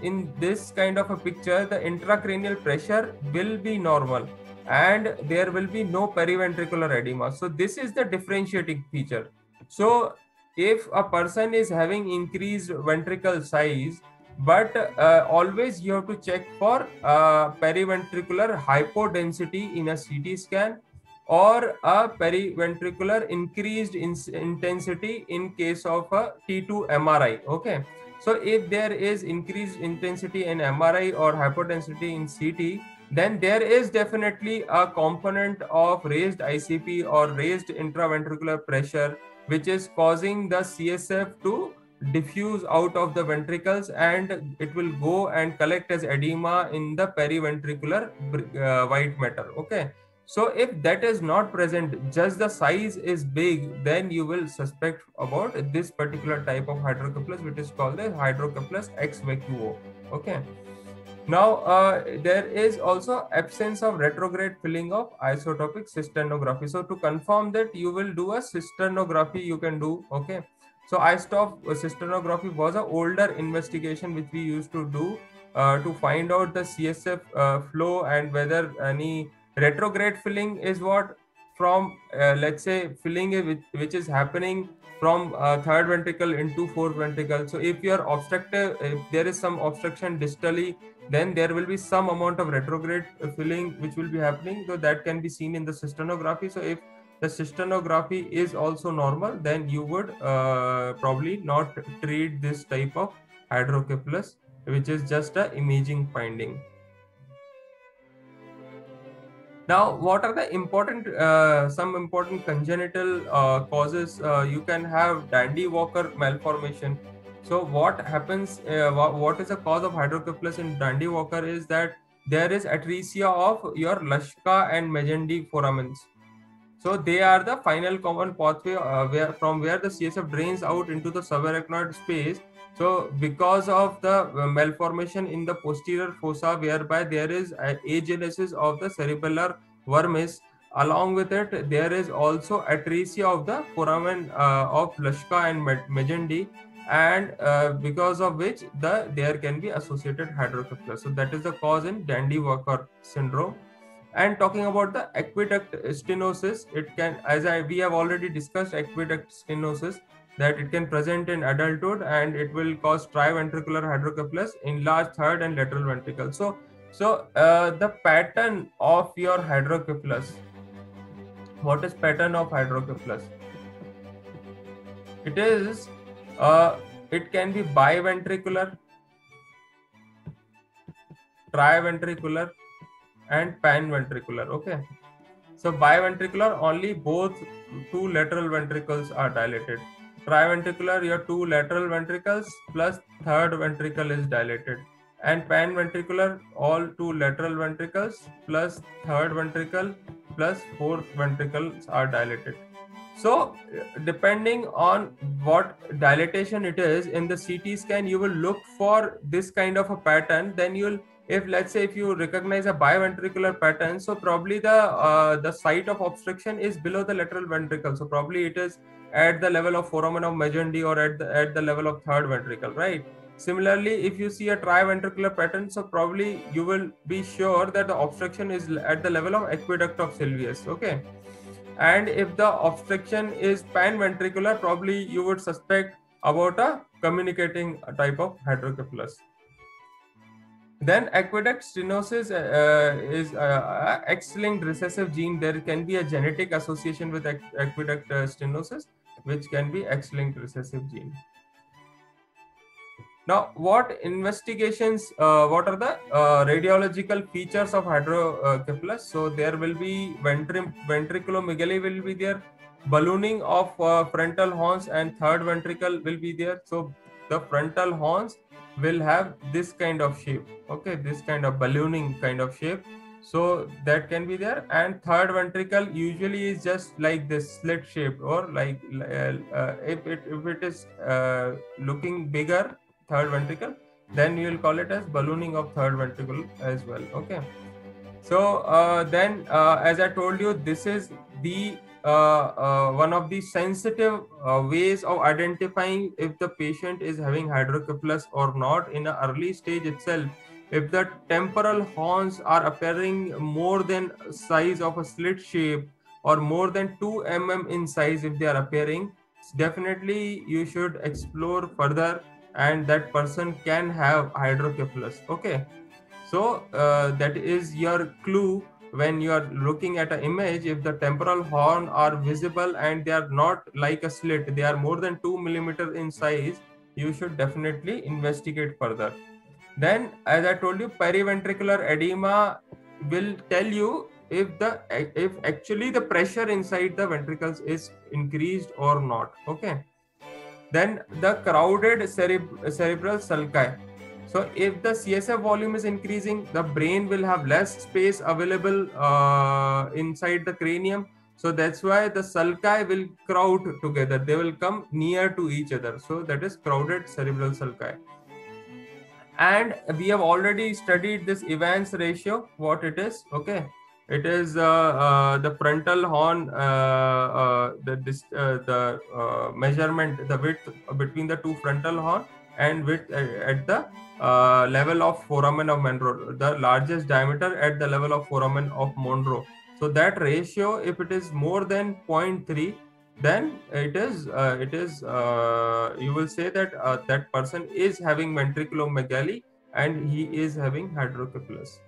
S1: this kind of a picture, the intracranial pressure will be normal and there will be no periventricular edema. So this is the differentiating feature. So if a person is having increased ventricle size, but always you have to check for periventricular hypodensity in a CT scan, or a periventricular increased intensity in case of a T2 MRI. Okay, so if there is increased intensity in MRI or hypodensity in CT, then there is definitely a component of raised ICP or raised intraventricular pressure, which is causing the CSF to diffuse out of the ventricles, and it will go and collect as edema in the periventricular white matter. Okay, so if that is not present, just the size is big, then you will suspect about this particular type of hydrocephalus, which is called the hydrocephalus ex vacuo. Okay, now there is also absence of retrograde filling of isotopic cysternography. So to confirm that, you will do a cysternography, you can do. Okay, so isotope cysternography was an older investigation which we used to do to find out the CSF flow and whether any retrograde filling is what from let's say filling which is happening from third ventricle into fourth ventricle. So if you are obstructive, if there is some obstruction distally, then there will be some amount of retrograde filling which will be happening. So that can be seen in the cysternography. So if the cysternography is also normal, then you would probably not treat this type of hydrocephalus, which is just a imaging finding. Now, what are the important, some important congenital causes? You can have Dandy-Walker malformation. So what happens, what is the cause of hydrocephalus in Dandy-Walker is that there is atresia of your Luschka and Magendie foramens. So they are the final common pathway from where the CSF drains out into the subarachnoid space. So because of the malformation in the posterior fossa, whereby there is agenesis of the cerebellar vermis, along with it there is also atresia of the foramen of Luschka and Magendie, and because of which there can be associated hydrocephalus. So that is the cause in Dandy-Walker syndrome. And talking about the aqueduct stenosis, it can, we have already discussed aqueduct stenosis, that it can present in adulthood and it will cause triventricular hydrocephalus, enlarged third and lateral ventricle. So the pattern of your hydrocephalus, what is pattern of hydrocephalus? It is, it can be biventricular, triventricular, and panventricular. Okay, so biventricular, only both two lateral ventricles are dilated. Triventricular, your two lateral ventricles plus third ventricle is dilated. and panventricular, all two lateral ventricles plus third ventricle plus fourth ventricles are dilated. So depending on what dilatation it is in the CT scan, you will look for this kind of a pattern. Then you'll, if let's say if you recognize a biventricular pattern, so probably the site of obstruction is below the lateral ventricle. So probably it is at the level of foramen of Magendie or at the level of third ventricle, right? Similarly, if you see a triventricular pattern, so probably you will be sure that the obstruction is at the level of aqueduct of Sylvius. Okay. And if the obstruction is panventricular, probably you would suspect about a communicating type of hydrocephalus. Then aqueduct stenosis is X-linked recessive gene. There can be a genetic association with aqueduct stenosis, which can be X-linked recessive gene. Now, what investigations, what are the radiological features of hydrocephalus? So there will be ventriculomegaly will be there, ballooning of frontal horns, and third ventricle will be there. So the frontal horns will have this kind of shape, okay, this kind of ballooning kind of shape. So that can be there, and third ventricle usually is just like this slit shaped, or like if it is looking bigger, third ventricle, then you will call it as ballooning of third ventricle as well. Okay. So then as I told you, this is the one of the sensitive ways of identifying if the patient is having hydrocephalus or not in an early stage itself. If the temporal horns are appearing more than size of a slit shape or more than 2 mm in size, if they are appearing, definitely you should explore further, and that person can have hydrocephalus. Okay. So that is your clue when you are looking at an image. If the temporal horn are visible and they are not like a slit, they are more than 2 mm in size, you should definitely investigate further. Then, as I told you, periventricular edema will tell you if actually the pressure inside the ventricles is increased or not. Okay. Then the crowded cerebral sulci. So if the CSF volume is increasing, the brain will have less space available inside the cranium. So that's why the sulci will crowd together. They will come near to each other. So that is crowded cerebral sulci. And we have already studied this Evans ratio, what it is. Okay. It is the frontal horn, the measurement, the width between the two frontal horn and width at the level of foramen of Monro, the largest diameter at the level of foramen of Monro. So that ratio, if it is more than 0.3, then it is you will say that that person is having ventriculomegaly and he is having hydrocephalus.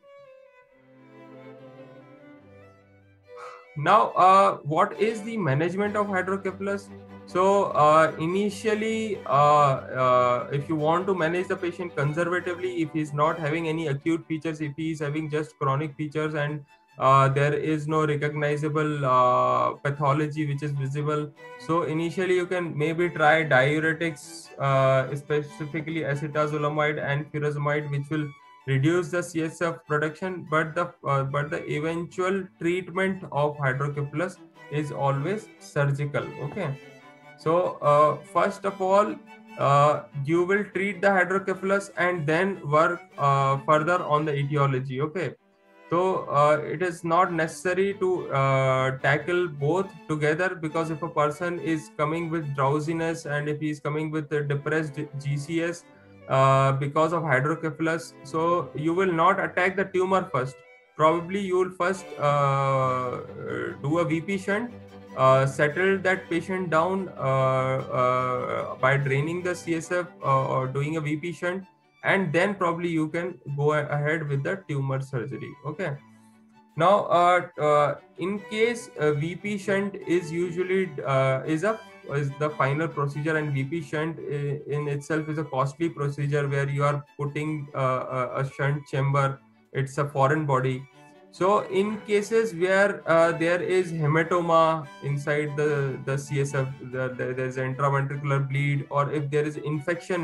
S1: Now, what is the management of hydrocephalus? So initially, if you want to manage the patient conservatively, if he's not having any acute features, if he is having just chronic features and there is no recognizable pathology which is visible, so initially you can maybe try diuretics, specifically acetazolamide and furosemide, which will reduce the CSF production, but the eventual treatment of hydrocephalus is always surgical. Okay. So first of all, you will treat the hydrocephalus and then work further on the etiology. Okay. So it is not necessary to tackle both together, because if a person is coming with drowsiness and if he is coming with a depressed GCS because of hydrocephalus, so you will not attack the tumor first. Probably you will first do a VP shunt, settle that patient down by draining the CSF or doing a VP shunt, and then probably you can go ahead with the tumor surgery. Okay. Now, in case VP shunt is usually is the final procedure, and VP shunt in itself is a costly procedure where you are putting a shunt chamber. It's a foreign body. So in cases where there is hematoma inside the CSF, there's intraventricular bleed, or if there is infection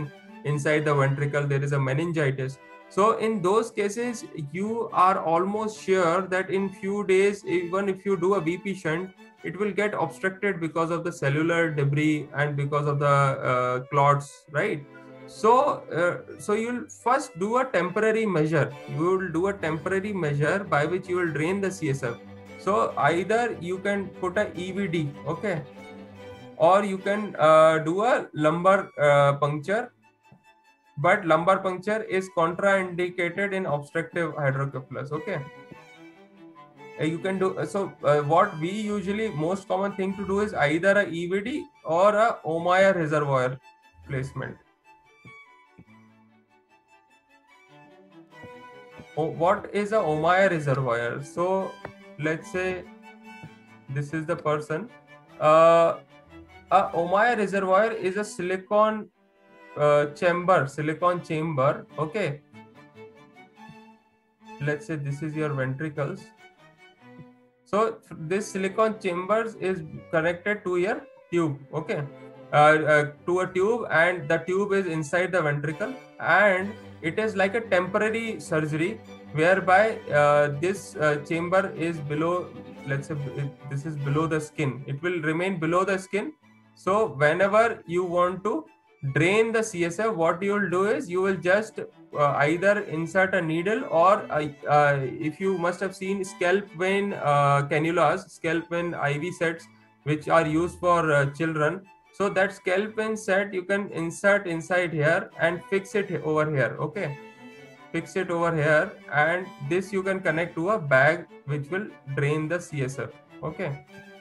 S1: inside the ventricle there is a meningitis. So in those cases, you are almost sure that in few days, even if you do a VP shunt, it will get obstructed because of the cellular debris and because of the clots, right? So you'll first do a temporary measure. You will do a temporary measure by which you will drain the CSF. So either you can put a EVD, okay, or you can do a lumbar puncture, but lumbar puncture is contraindicated in obstructive hydrocephalus, okay. You can do what we usually most common thing to do is either a EVD or a Ommaya reservoir placement. What is a Ommaya reservoir? So let's say this is the person. A Ommaya reservoir is a silicon chamber, okay. Let's say this is your ventricles. So this silicon chambers is connected to your tube, okay, to a tube, and the tube is inside the ventricle, and it is like a temporary surgery whereby this chamber is below, let's say this is below the skin. It will remain below the skin. So whenever you want to drain the CSF, what you will do is you will just either insert a needle, or if you must have seen scalp vein cannulas, scalp vein IV sets, which are used for children. So that scalp vein set you can insert inside here and fix it over here, okay. Fix it over here, and this you can connect to a bag which will drain the CSF, okay.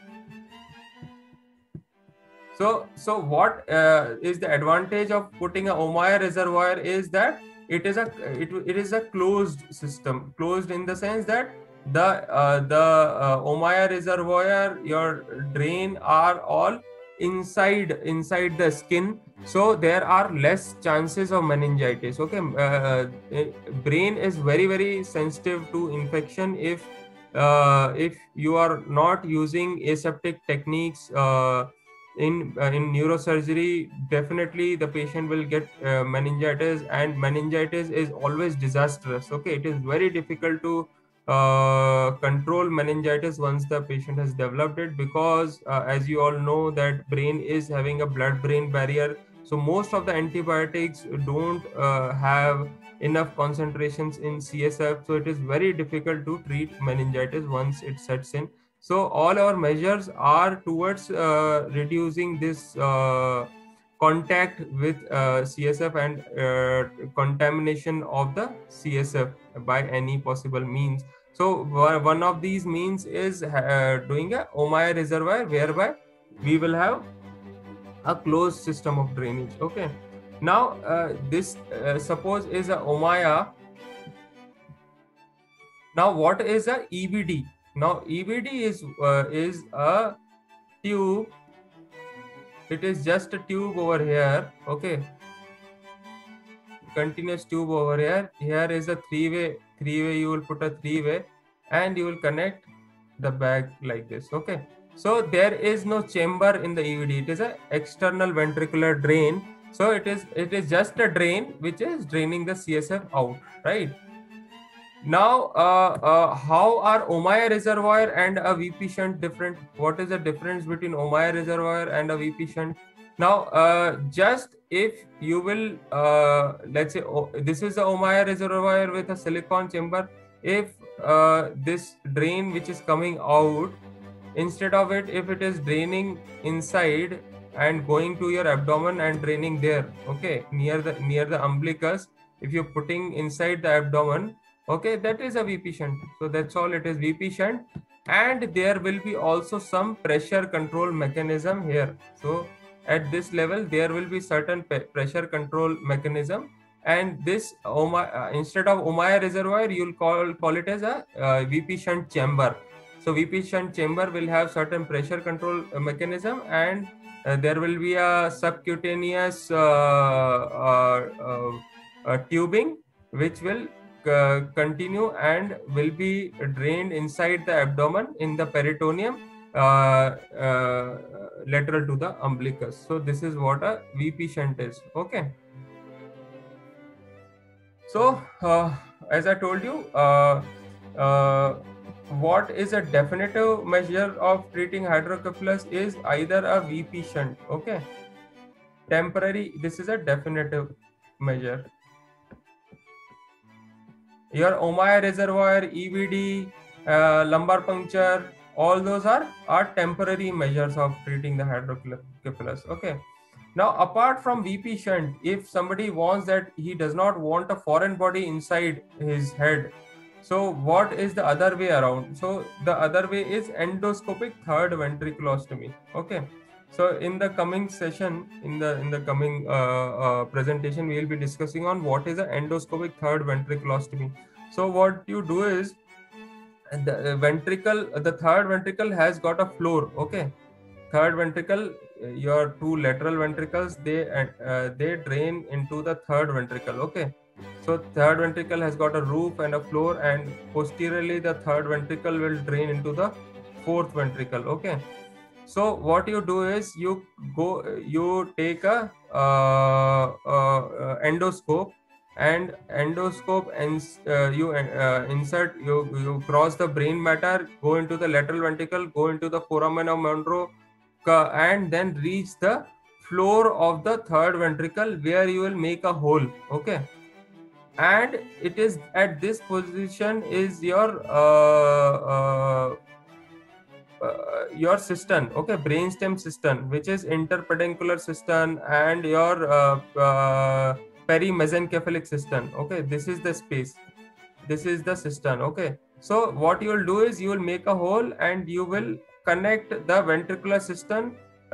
S1: So what is the advantage of putting a Ommaya reservoir is that it is a closed system. Closed in the sense that the Ommaya reservoir, your drain are all inside the skin, so there are less chances of meningitis, okay. Brain is very sensitive to infection if you are not using aseptic techniques. In neurosurgery, definitely the patient will get meningitis, and meningitis is always disastrous, okay. It is very difficult to control meningitis once the patient has developed it, because as you all know that brain is having a blood-brain barrier, so most of the antibiotics don't have enough concentrations in CSF, so it is very difficult to treat meningitis once it sets in. So all our measures are towards reducing this contact with CSF and contamination of the CSF by any possible means. So one of these means is doing a Ommaya reservoir, whereby we will have a closed system of drainage, okay. Now this suppose is a Ommaya. Now what is a EVD? Now EVD is a tube. It is just a tube over here, okay. Continuous tube over here. Here is a three-way. You will put a three-way, and you will connect the bag like this, okay. So there is no chamber in the EVD. It is an external ventricular drain. So it is just a drain which is draining the CSF out, right? Now, how are Ommaya reservoir and a VP shunt different? What is the difference between Ommaya reservoir and a VP shunt? Now, just if you will, let's say, this is the Ommaya reservoir with a silicon chamber. If this drain which is coming out, instead of it, if it is draining inside and going to your abdomen and draining there, okay, near the umbilicus, if you're putting inside the abdomen, okay, that is a VP shunt. So that's all it is, VP shunt. And there will be also some pressure control mechanism here. So at this level, there will be certain pressure control mechanism. And this instead of Ommaya reservoir, you'll call it as a VP shunt chamber. So VP shunt chamber will have certain pressure control mechanism, and there will be a subcutaneous tubing which will continue and will be drained inside the abdomen in the peritoneum lateral to the umbilicus. So this is what a VP shunt is, okay. So, as I told you, what is a definitive measure of treating hydrocephalus is either a VP shunt. Okay, temporary. This is a definitive measure. Your Omai reservoir, EVD, lumbar puncture, all those are temporary measures of treating the hydrocephalus. Okay. Now, apart from VP shunt, if somebody wants that he does not want a foreign body inside his head, so what is the other way around? So the other way is endoscopic third ventriculostomy. Okay. So in the coming session, in the coming presentation, we will be discussing on what is an endoscopic third ventriculostomy. So what you do is the third ventricle has got a floor. Okay, third ventricle, your two lateral ventricles, they drain into the third ventricle. Okay, so third ventricle has got a roof and a floor, and posteriorly the third ventricle will drain into the fourth ventricle. Okay, so what you do is you take a endoscope, and endoscope, and insert, you cross the brain matter, go into the lateral ventricle, go into the foramen of Monro, and then reach the floor of the third ventricle, where you will make a hole. Okay, and it is at this position is your cistern. Okay, brainstem cistern, which is interpedunculaire cistern, and your perimesencephalic cistern. Okay, this is the space, this is the cistern. Okay, so what you will do is you will make a hole, and you will connect the ventricular cistern,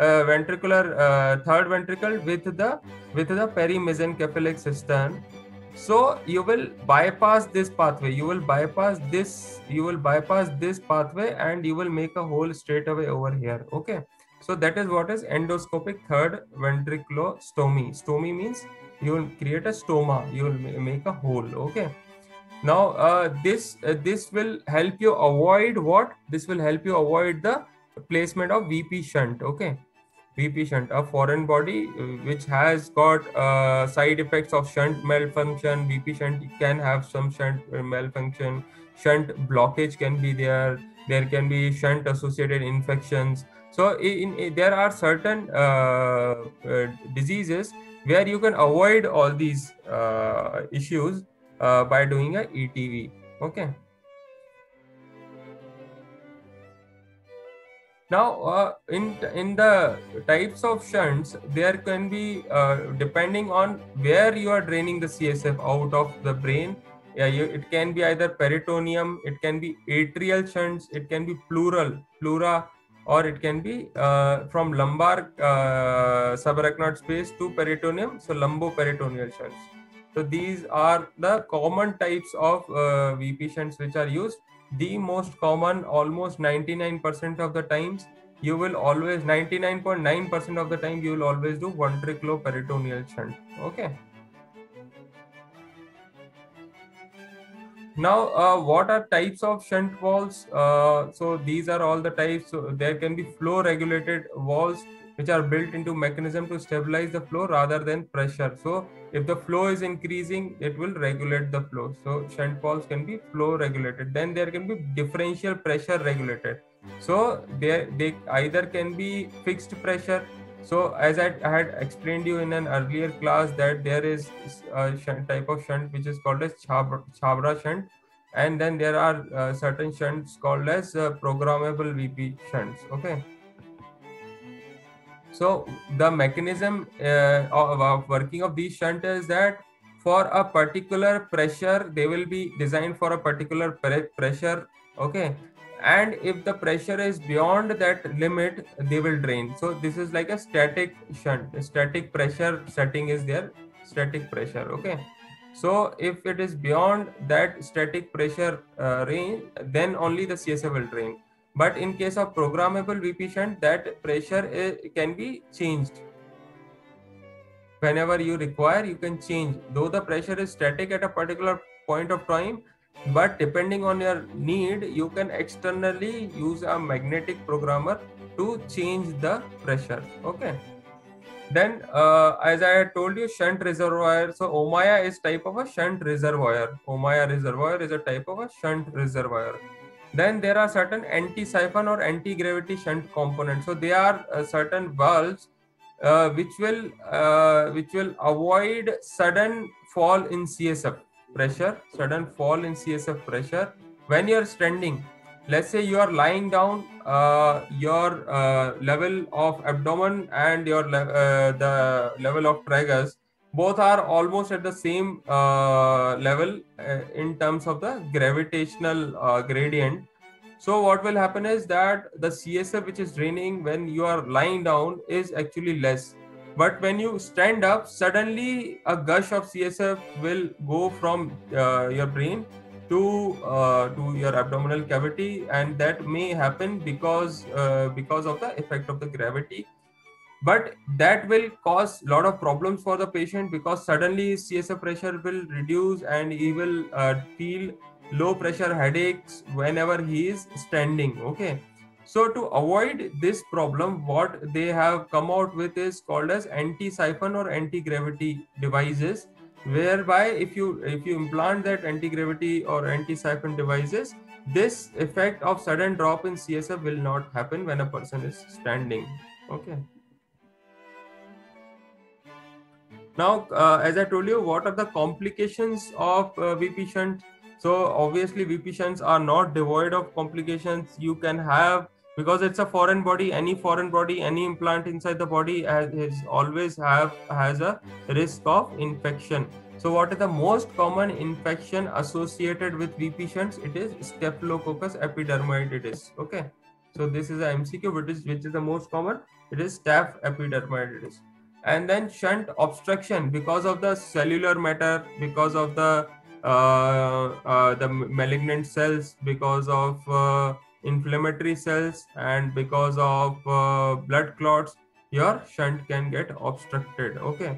S1: third ventricle with the perimesencephalic cistern. So you will bypass this pathway, you will bypass this pathway, and you will make a hole straight away over here. Okay, so that is what is endoscopic third ventriculostomy. Stomy means you will create a stoma, you will make a hole. Okay, now this will help you avoid what? This will help you avoid the placement of VP shunt. Okay, VP shunt, a foreign body which has got side effects of shunt malfunction. VP shunt can have some shunt malfunction, shunt blockage can be there, there can be shunt associated infections. So there are certain diseases where you can avoid all these issues by doing a ETV. Okay. Now, in the types of shunts, there can be depending on where you are draining the CSF out of the brain. It can be either peritoneum, it can be atrial shunts, it can be pleura, or it can be from lumbar subarachnoid space to peritoneum, so lumboperitoneal shunts. So these are the common types of VP shunts which are used. The most common, almost 99% of the times, you will always 99.9% of the time you will always do ventriculoperitoneal shunt. Okay. Now, what are types of shunt valves? So these are all the types. So there can be flow regulated valves which are built into mechanism to stabilize the flow rather than pressure. So if the flow is increasing, it will regulate the flow. So shunt valves can be flow regulated. Then there can be differential pressure regulated. So they either can be fixed pressure. So as I had explained you in an earlier class, that there is a type of shunt which is called as Chabra shunt, and then there are certain shunts called as programmable VP shunts. Okay. So the mechanism of working of these shunt is that for a particular pressure, they will be designed for a particular pressure. Okay, and if the pressure is beyond that limit, they will drain. So this is like a static shunt. A static pressure setting is there, static pressure. Okay, so if it is beyond that static pressure range, then only the CSF will drain. But in case of programmable VP shunt, that pressure can be changed. Whenever you require, you can change. Though the pressure is static at a particular point of time, but depending on your need, you can externally use a magnetic programmer to change the pressure. Okay. Then, as I had told you, shunt reservoir. So Omaya is type of a shunt reservoir. Omaya reservoir is a type of a shunt reservoir. Then there are certain anti-siphon or anti-gravity shunt components. So they are certain valves which will avoid sudden fall in CSF pressure. Sudden fall in CSF pressure when you are standing. Let's say you are lying down, your level of abdomen and the level of tragus both are almost at the same level in terms of the gravitational gradient. So what will happen is that the CSF which is draining when you are lying down is actually less. But when you stand up, suddenly a gush of CSF will go from your brain to your abdominal cavity, and that may happen because of the effect of the gravity. But that will cause a lot of problems for the patient because suddenly his CSF pressure will reduce and he will feel low pressure headaches whenever he is standing. Okay, so to avoid this problem, what they have come out with is called as anti-siphon or anti-gravity devices, whereby if you implant that anti-gravity or anti-siphon devices, this effect of sudden drop in CSF will not happen when a person is standing. Okay. Now, as I told you, what are the complications of VP shunt? So obviously, VP shunts are not devoid of complications. You can have, because it's a foreign body. Any foreign body, any implant inside the body has a risk of infection. So what is the most common infection associated with VP shunts? It is Staphylococcus epidermidis. Okay. So this is a MCQ, which is the most common. It is Staph epidermidis. And then shunt obstruction because of the cellular matter, because of the malignant cells, because of inflammatory cells, and because of blood clots, your shunt can get obstructed. Okay,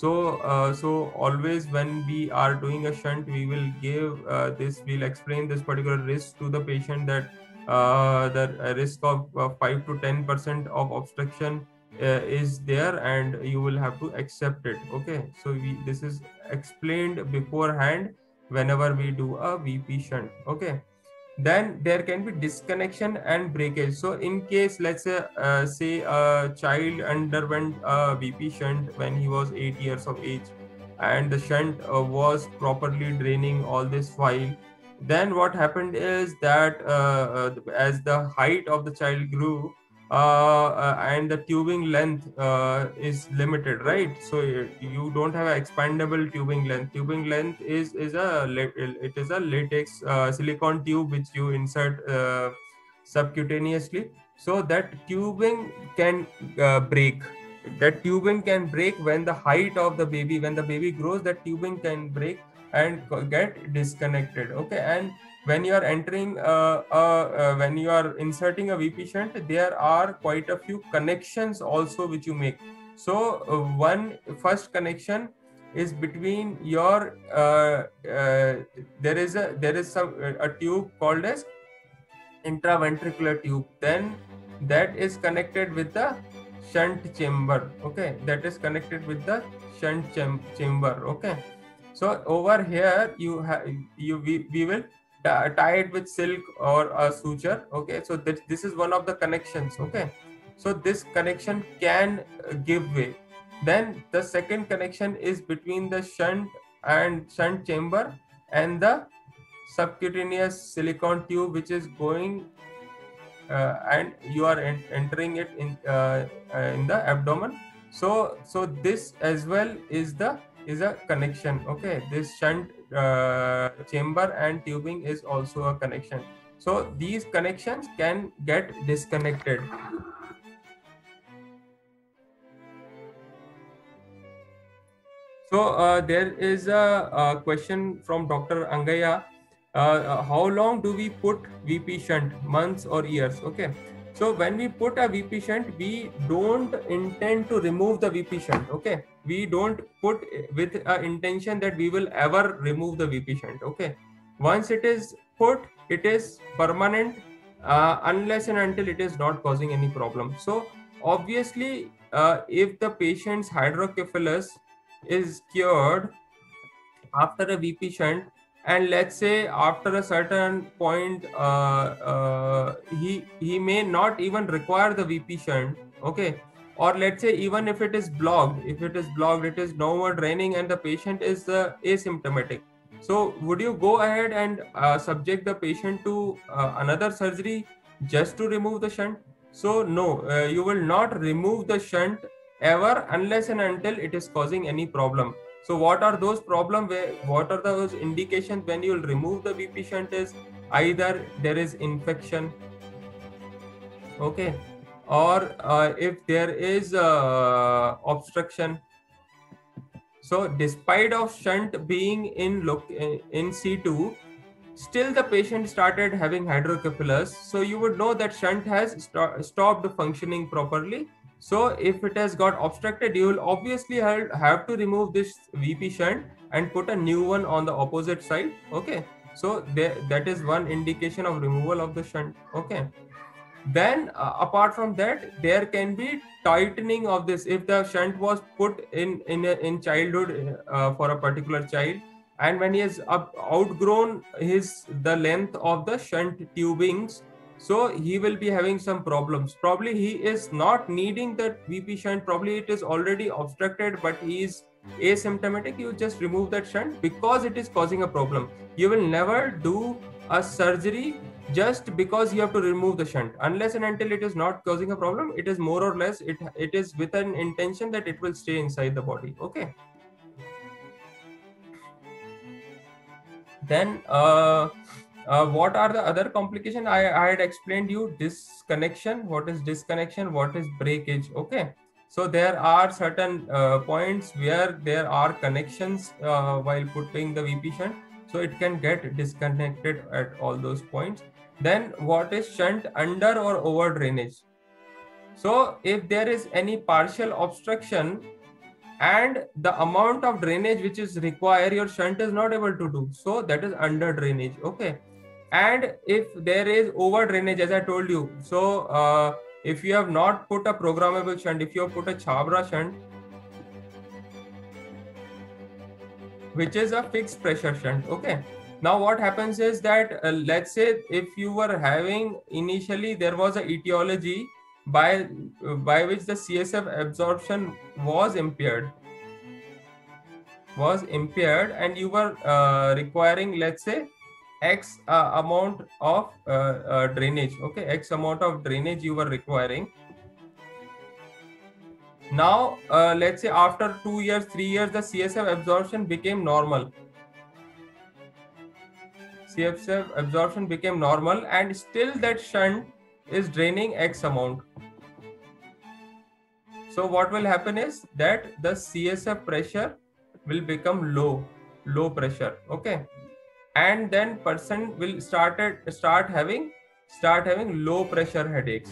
S1: so always when we are doing a shunt, we will give we'll explain this particular risk to the patient, that the risk of 5 to 10% of obstruction is there, and you will have to accept it. Okay, so this is explained beforehand whenever we do a VP shunt. Okay, then there can be disconnection and breakage. So in case, let's say a child underwent a VP shunt when he was 8 years of age, and the shunt was properly draining all this while, then what happened is that as the height of the child grew, and the tubing length is limited, right? So you don't have an expandable tubing length. Tubing length is a latex silicone tube which you insert subcutaneously. So that tubing can break. That tubing can break when the height of the baby, when the baby grows, that tubing can break and get disconnected. Okay, and when you are entering when you are inserting a VP shunt, there are quite a few connections also which you make. So one first connection is between your there is a tube called as intraventricular tube, then that is connected with the shunt chamber. Okay, that is connected with the shunt chamber. Okay, so over here we will tie it with silk or a suture. Okay, so this is one of the connections. Okay, so this connection can give way. Then the second connection is between the shunt chamber and the subcutaneous silicone tube which is going and you are entering it in the abdomen. So this as well is a connection. Okay, this shunt chamber and tubing is also a connection. So these connections can get disconnected. So there is a question from Dr. Angaya. How long do we put VP shunt? Months or years? Okay. So when we put a VP shunt, we don't intend to remove the VP shunt. Okay. We don't put with an intention that we will ever remove the VP shunt. Okay. Once it is put, it is permanent unless and until it is not causing any problem. So obviously, if the patient's hydrocephalus is cured after a VP shunt, and let's say after a certain point, he may not even require the VP shunt, okay? Or let's say even if it is blocked, it is no more draining, and the patient is asymptomatic. So would you go ahead and subject the patient to another surgery just to remove the shunt? So no, you will not remove the shunt ever unless and until it is causing any problem. So what are those problems? What are those indications when you will remove the VP shunt? Is either there is infection, okay, or if there is obstruction. So despite of shunt being in situ, still the patient started having hydrocephalus. So you would know that shunt has stopped functioning properly. So if it has got obstructed, you will obviously have to remove this VP shunt and put a new one on the opposite side. Okay. So that is one indication of removal of the shunt. Okay. Then apart from that, there can be tightening of this. If the shunt was put in childhood for a particular child, and when he has outgrown the length of the shunt tubings, so he will be having some problems. Probably he is not needing that VP shunt, probably it is already obstructed, but he is asymptomatic. You just remove that shunt because it is causing a problem. You will never do a surgery just because you have to remove the shunt unless and until it is not causing a problem. It is more or less, it is with an intention that it will stay inside the body. Okay. Then what are the other complications? I had explained you disconnection. What is disconnection? What is breakage? Okay. So there are certain points where there are connections while putting the VP shunt. So it can get disconnected at all those points. Then what is shunt under or over drainage? So if there is any partial obstruction and the amount of drainage which is required, your shunt is not able to do, so that is under drainage. Okay. And if there is over drainage, as I told you, so if you have not put a programmable shunt, if you have put a Chabra shunt, which is a fixed pressure shunt, okay. Now what happens is that let's say if you were having initially, there was a etiology by which the CSF absorption was impaired, and you were requiring, let's say, X amount of drainage. Okay, X amount of drainage you were requiring. Now let's say after 2 years, 3 years, the CSF absorption became normal. CSF absorption became normal, and still that shunt is draining X amount. So what will happen is that the CSF pressure will become low pressure. Okay. And then person will start having low pressure headaches.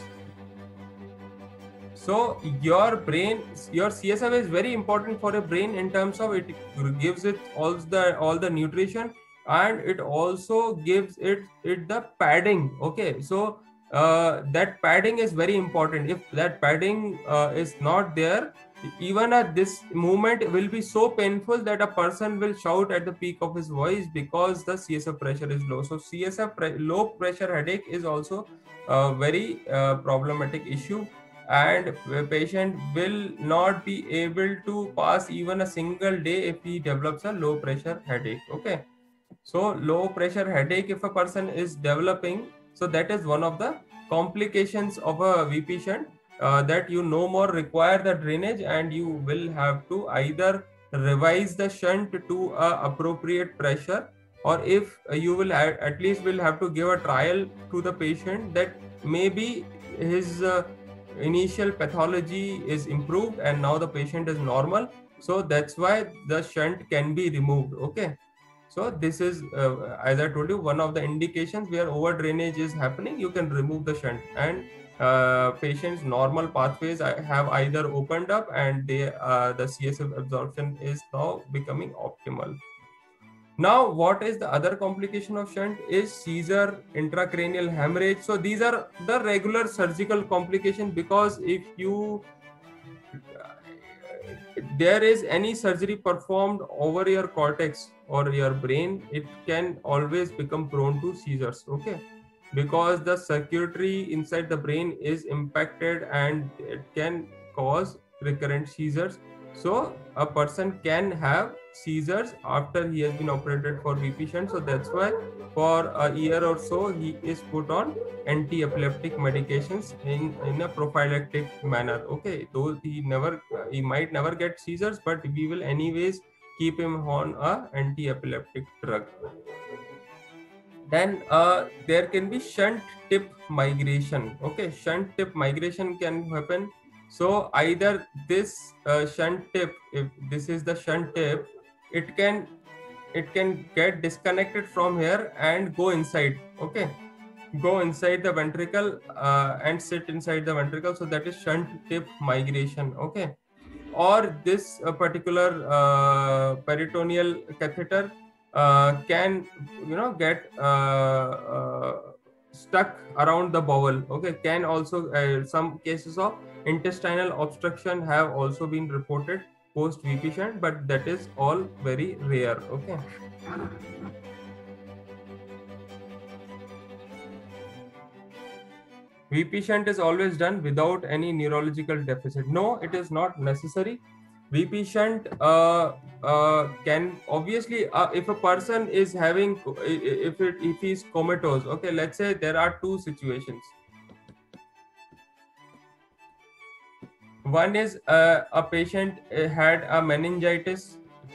S1: So your CSF is very important for a brain in terms of it gives it all the nutrition, and it also gives it the padding. Okay. So that padding is very important. If that padding is not there, even at this moment, it will be so painful that a person will shout at the peak of his voice because the CSF pressure is low. So low pressure headache is also a very problematic issue, and the patient will not be able to pass even a single day if he develops a low pressure headache. Okay. So low pressure headache, if a person is developing, so that is one of the complications of a VP shunt, that you no more require the drainage, and you will have to either revise the shunt to appropriate pressure, or if you will at least will have to give a trial to the patient that maybe his initial pathology is improved and now the patient is normal. So that's why the shunt can be removed. Okay. So this is, as I told you, one of the indications where over drainage is happening. You can remove the shunt, and patients' normal pathways have either opened up, and the CSF absorption is now becoming optimal. Now, what is the other complication of shunt is seizure, intracranial hemorrhage. So these are the regular surgical complication, because if you there is any surgery performed over your cortex or your brain, it can always become prone to seizures. Okay, because the circuitry inside the brain is impacted and it can cause recurrent seizures. So a person can have seizures after he has been operated for VP shunt. So that's why for a year or so he is put on anti-epileptic medications in a prophylactic manner. Okay, though he might never get seizures, but we will anyways keep him on a anti-epileptic drug. Then there can be shunt tip migration. Okay, shunt tip migration can happen. So either this shunt tip, if this is the shunt tip, it can get disconnected from here and go inside. Okay, go inside the ventricle and sit inside the ventricle. So that is shunt tip migration. Okay, or this particular peritoneal catheter can get stuck around the bowel. Okay, can also some cases of intestinal obstruction have also been reported post VP shunt, but that is all very rare. Okay. VP shunt is always done without any neurological deficit. No, it is not necessary. VP shunt can obviously, if a person is having, if he's comatose. Okay, let's say there are two situations. One is a patient had a meningitis.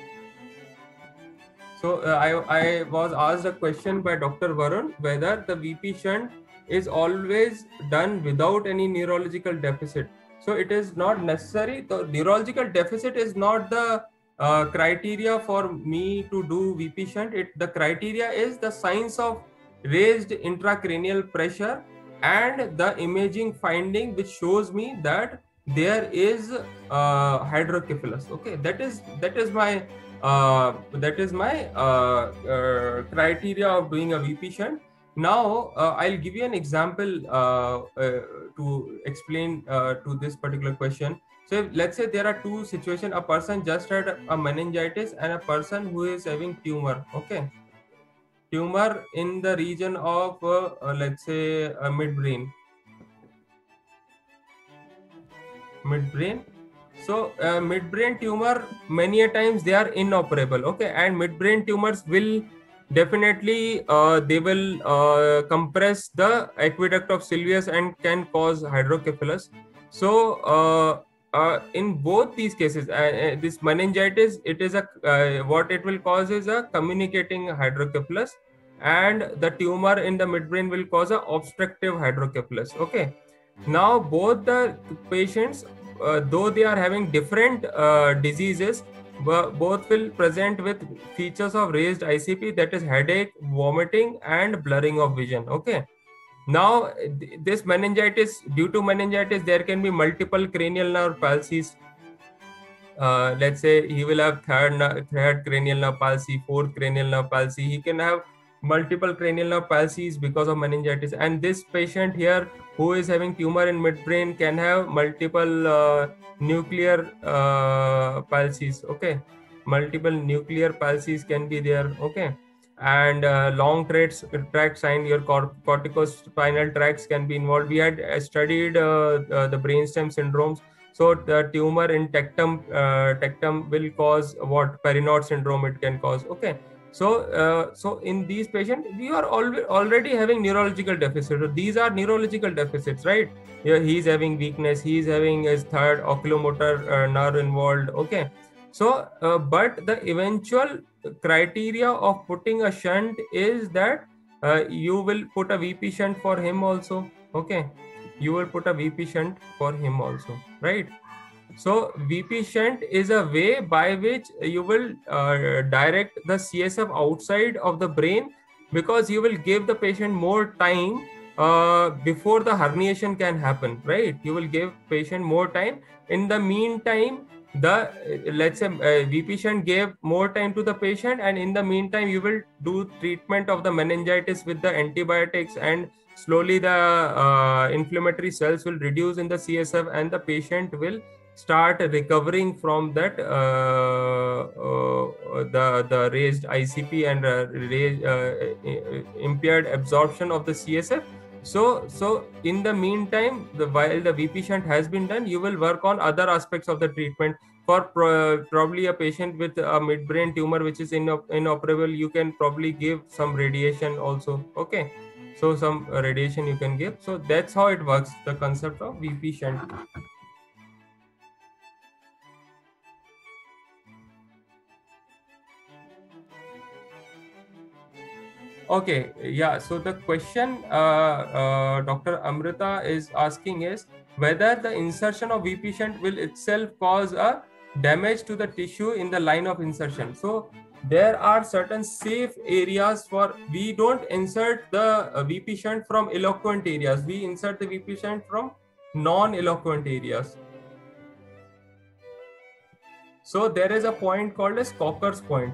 S1: So I was asked a question by Dr. Varun whether the VP shunt is always done without any neurological deficit. So it is not necessary. The neurological deficit is not the criteria for me to do VP shunt. The criteria is the signs of raised intracranial pressure and the imaging finding which shows me that there is hydrocephalus. Okay, that is my criteria of doing a VP shunt. Now I'll give you an example to explain to this particular question. So let's say there are two situations. A person just had a meningitis and a person who is having tumor. Okay, tumor in the region of let's say midbrain. So midbrain tumor, many a times they are inoperable. Okay, and midbrain tumors will definitely they will compress the aqueduct of Sylvius and can cause hydrocephalus. So in both these cases, this meningitis, it is a what it will cause is a communicating hydrocephalus, and the tumor in the midbrain will cause a obstructive hydrocephalus. Okay, now both the patients, though they are having different diseases, both will present with features of raised ICP, that is headache, vomiting, and blurring of vision. Okay, now this meningitis, due to meningitis, there can be multiple cranial nerve palsies. Let's say he will have third cranial nerve palsy, fourth cranial nerve palsy. He can have multiple cranial nerve palsies because of meningitis. And this patient here who is having tumor in midbrain can have multiple nuclear palsies. Okay, multiple nuclear palsies can be there. Okay, and long tract sign, your corticospinal tracts can be involved. We had studied the brainstem syndromes. So the tumor in tectum will cause what? Perinode syndrome it can cause. Okay, so in these patients, we are already having neurological deficits. So these are neurological deficits, right? Yeah, he's having weakness. He's having his third oculomotor nerve involved. Okay, so but the eventual criteria of putting a shunt is that you will put a VP shunt for him also. Okay, you will put a VP shunt for him also, right? So VP shunt is a way by which you will direct the CSF outside of the brain, because you will give the patient more time before the herniation can happen, right? You will give patient more time. In the meantime, let's say VP shunt gave more time to the patient, and in the meantime you will do treatment of the meningitis with the antibiotics, and slowly the inflammatory cells will reduce in the CSF, and the patient will start recovering from that the raised ICP and impaired absorption of the CSF. So in the meantime, while the VP shunt has been done, you will work on other aspects of the treatment. For probably a patient with a midbrain tumor which is inoperable, you can probably give some radiation also. Okay, so some radiation you can give. So that's how it works, the concept of VP shunt. Okay, yeah. So the question Dr. Amrita is asking is whether the insertion of VP shunt will itself cause a damage to the tissue in the line of insertion. So there are certain safe areas for, we don't insert the VP shunt from eloquent areas. We insert the VP shunt from non-eloquent areas. So there is a point called as Cocker's point.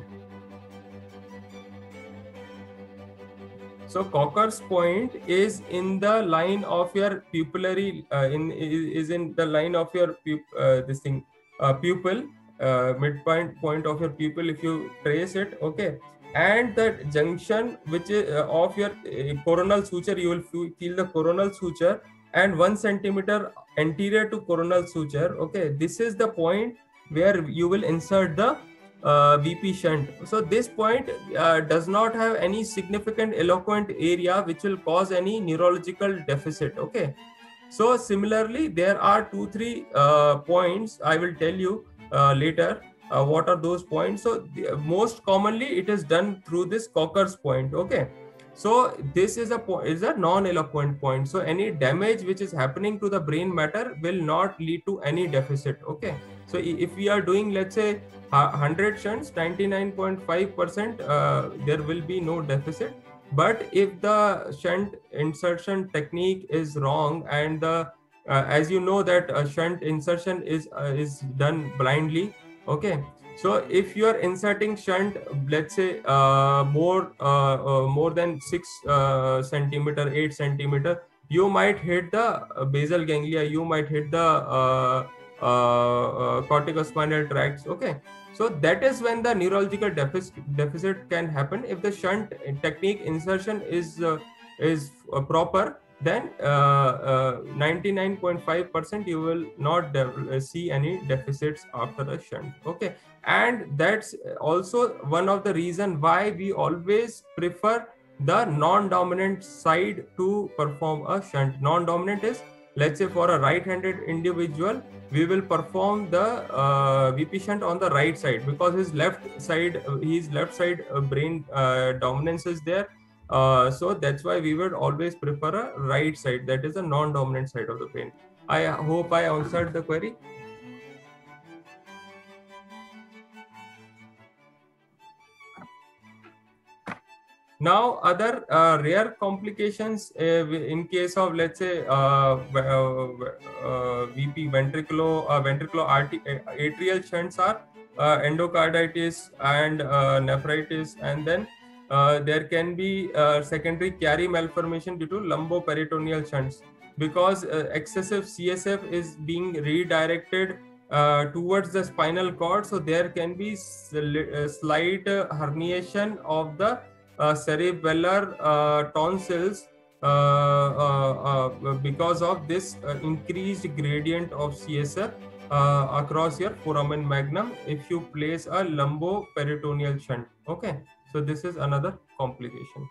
S1: So Cocker's point is in the line of your pupillary, is in the line of your pupil, midpoint point of your pupil if you trace it, okay. And the junction which is of your coronal suture, you will feel the coronal suture, and 1 centimeter anterior to coronal suture, okay. This is the point where you will insert the VP shunt. So this point does not have any significant eloquent area which will cause any neurological deficit, okay. So similarly, there are 2-3 points I will tell you later what are those points. So most commonly it is done through this Cocker's point, okay. So this is a non-eloquent point. So any damage which is happening to the brain matter will not lead to any deficit, okay. So if we are doing, let's say, 100 shunts, 99.5% there will be no deficit. But if the shunt insertion technique is wrong, and the as you know that a shunt insertion is done blindly, okay. So if you are inserting shunt, let's say more than 6 centimeter, 8 centimeter, you might hit the basal ganglia, you might hit the corticospinal tracts, okay. So that is when the neurological deficit can happen. If the shunt technique insertion is proper, then 99.5% you will not see any deficits after a shunt, okay. And that's also one of the reason why we always prefer the non-dominant side to perform a shunt. Non-dominant is, let's say, for a right-handed individual, we will perform the VP shunt on the right side, because his left side brain dominance is there. So that's why we would always prefer a right side, that is a non-dominant side of the brain. I hope I answered the query. Now, other rare complications in case of, let's say, VP ventricular-atrial shunts are endocarditis and nephritis, and then there can be secondary Chiari malformation due to lumboperitoneal shunts, because excessive CSF is being redirected towards the spinal cord. So there can be slight herniation of the cerebellar tonsils because of this increased gradient of CSF across your foramen magnum if you place a lumboperitoneal shunt, okay. So this is another complication.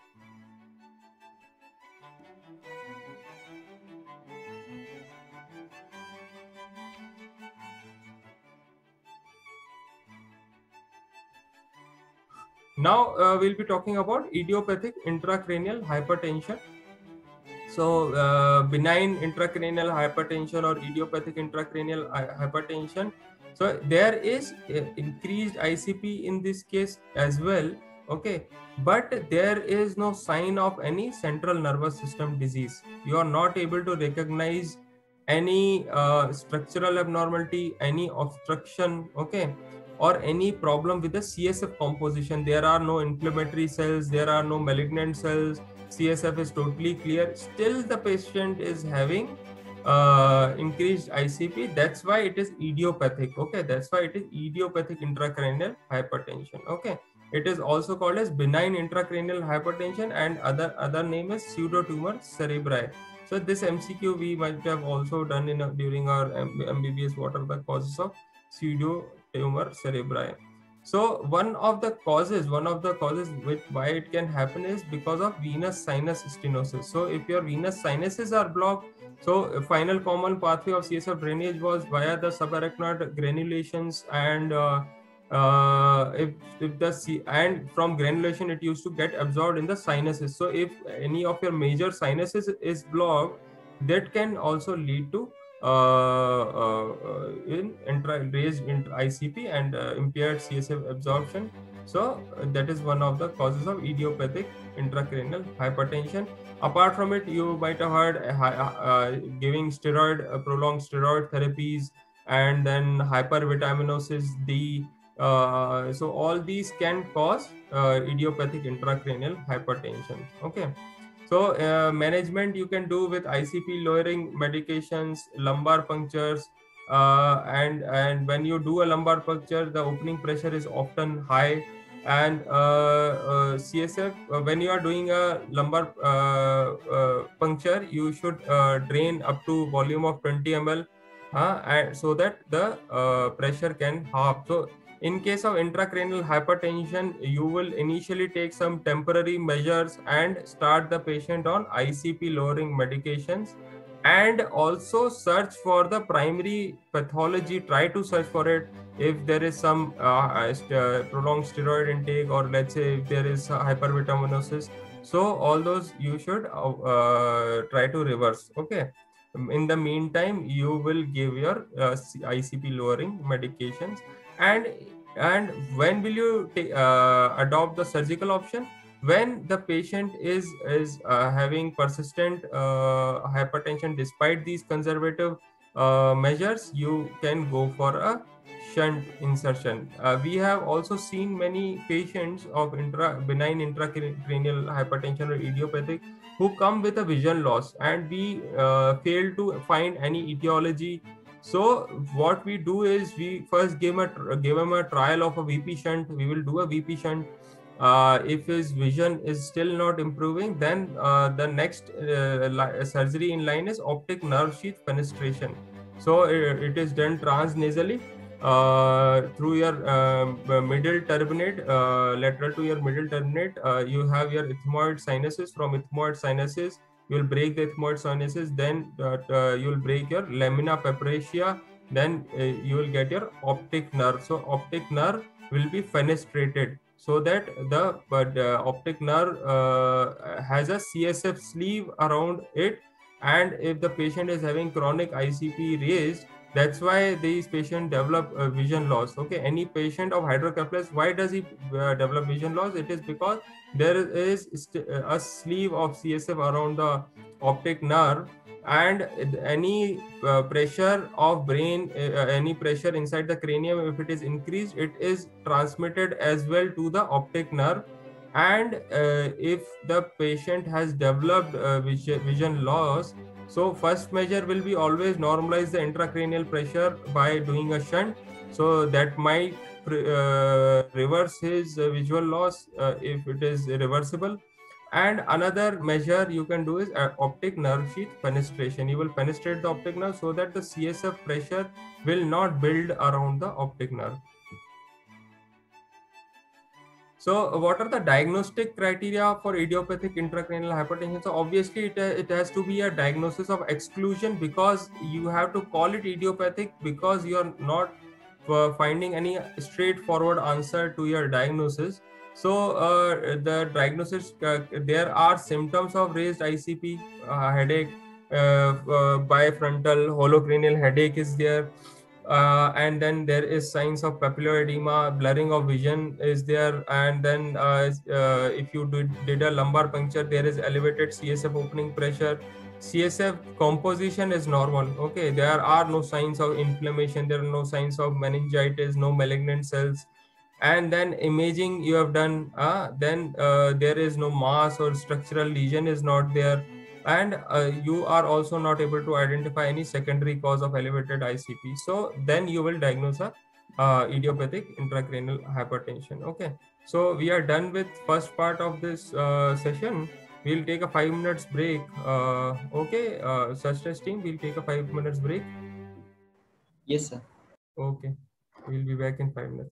S1: Now we'll be talking about idiopathic intracranial hypertension. So benign intracranial hypertension or idiopathic intracranial hypertension. So there is increased ICP in this case as well, okay. But there is no sign of any central nervous system disease. You are not able to recognize any structural abnormality, any obstruction, okay, or any problem with the CSF composition. There are no inflammatory cells, there are no malignant cells, CSF is totally clear, still the patient is having increased ICP. That's why it is idiopathic. Okay, that's why it is idiopathic intracranial hypertension. Okay, it is also called as benign intracranial hypertension, and other name is pseudotumor cerebri. So this MCQ we might have also done during our MBBS. What are the causes of pseudotumor cerebri? So one of the causes which why it can happen is because of venous sinus stenosis. So if your venous sinuses are blocked, so final common pathway of CSF drainage was via the subarachnoid granulations, and if the and from granulation it used to get absorbed in the sinuses. So if any of your major sinuses is blocked, that can also lead to raised ICP and impaired CSF absorption. So that is one of the causes of idiopathic intracranial hypertension. Apart from it, you might have heard giving prolonged steroid therapies, and then hypervitaminosis D. So all these can cause idiopathic intracranial hypertension. Okay. So management you can do with ICP lowering medications, lumbar punctures, and when you do a lumbar puncture, the opening pressure is often high, and CSF when you are doing a lumbar puncture, you should drain up to volume of 20 ml, and so that the pressure can halve. So in case of intracranial hypertension, you will initially take some temporary measures and start the patient on ICP lowering medications, and also search for the primary pathology. Try to search for it. If there is some prolonged steroid intake, or let's say if there is hypervitaminosis, so all those you should try to reverse. Okay. In the meantime, you will give your ICP lowering medications. And when will you adopt the surgical option? When the patient is having persistent hypertension despite these conservative measures, you can go for a shunt insertion. We have also seen many patients of benign intracranial hypertension or idiopathic who come with a vision loss, and we fail to find any etiology. So what we do is we first give him a trial of a VP shunt. We will do a VP shunt. If his vision is still not improving, then the next surgery in line is optic nerve sheath fenestration. So it is done transnasally through your middle turbinate, lateral to your middle turbinate. You have your ethmoid sinuses. From ethmoid sinuses, you will break the ethmoid sinuses, then you will break your lamina pepracia, then you will get your optic nerve. So optic nerve will be fenestrated, so that the optic nerve has a CSF sleeve around it. And if the patient is having chronic ICP raised, that's why these patients develop vision loss. Okay, any patient of hydrocephalus, why does he develop vision loss? It is because there is a sleeve of CSF around the optic nerve, and any pressure of brain, any pressure inside the cranium, if it is increased, it is transmitted as well to the optic nerve. And if the patient has developed vision loss, so first measure will be always normalize the intracranial pressure by doing a shunt, so that might reverse his visual loss if it is reversible. And another measure you can do is optic nerve sheath fenestration. You will fenestrate the optic nerve so that the CSF pressure will not build around the optic nerve. So what are the diagnostic criteria for idiopathic intracranial hypertension? So obviously it has to be a diagnosis of exclusion, because you have to call it idiopathic because you are not finding any straightforward answer to your diagnosis. So the diagnosis, there are symptoms of raised ICP, headache, bifrontal holocranial headache is there, and then there is signs of papillary edema, blurring of vision is there, and then if you did a lumbar puncture, there is elevated CSF opening pressure. CSF composition is normal. Okay, there are no signs of inflammation, there are no signs of meningitis, no malignant cells. And then imaging you have done, then there is no mass or structural lesion is not there, and you are also not able to identify any secondary cause of elevated ICP. So then you will diagnose a idiopathic intracranial hypertension. Okay, so we are done with first part of this session. We'll take a 5 minutes break. Okay, such testing, we'll take a 5 minutes break.
S2: Yes, sir.
S1: Okay, we'll be back in 5 minutes.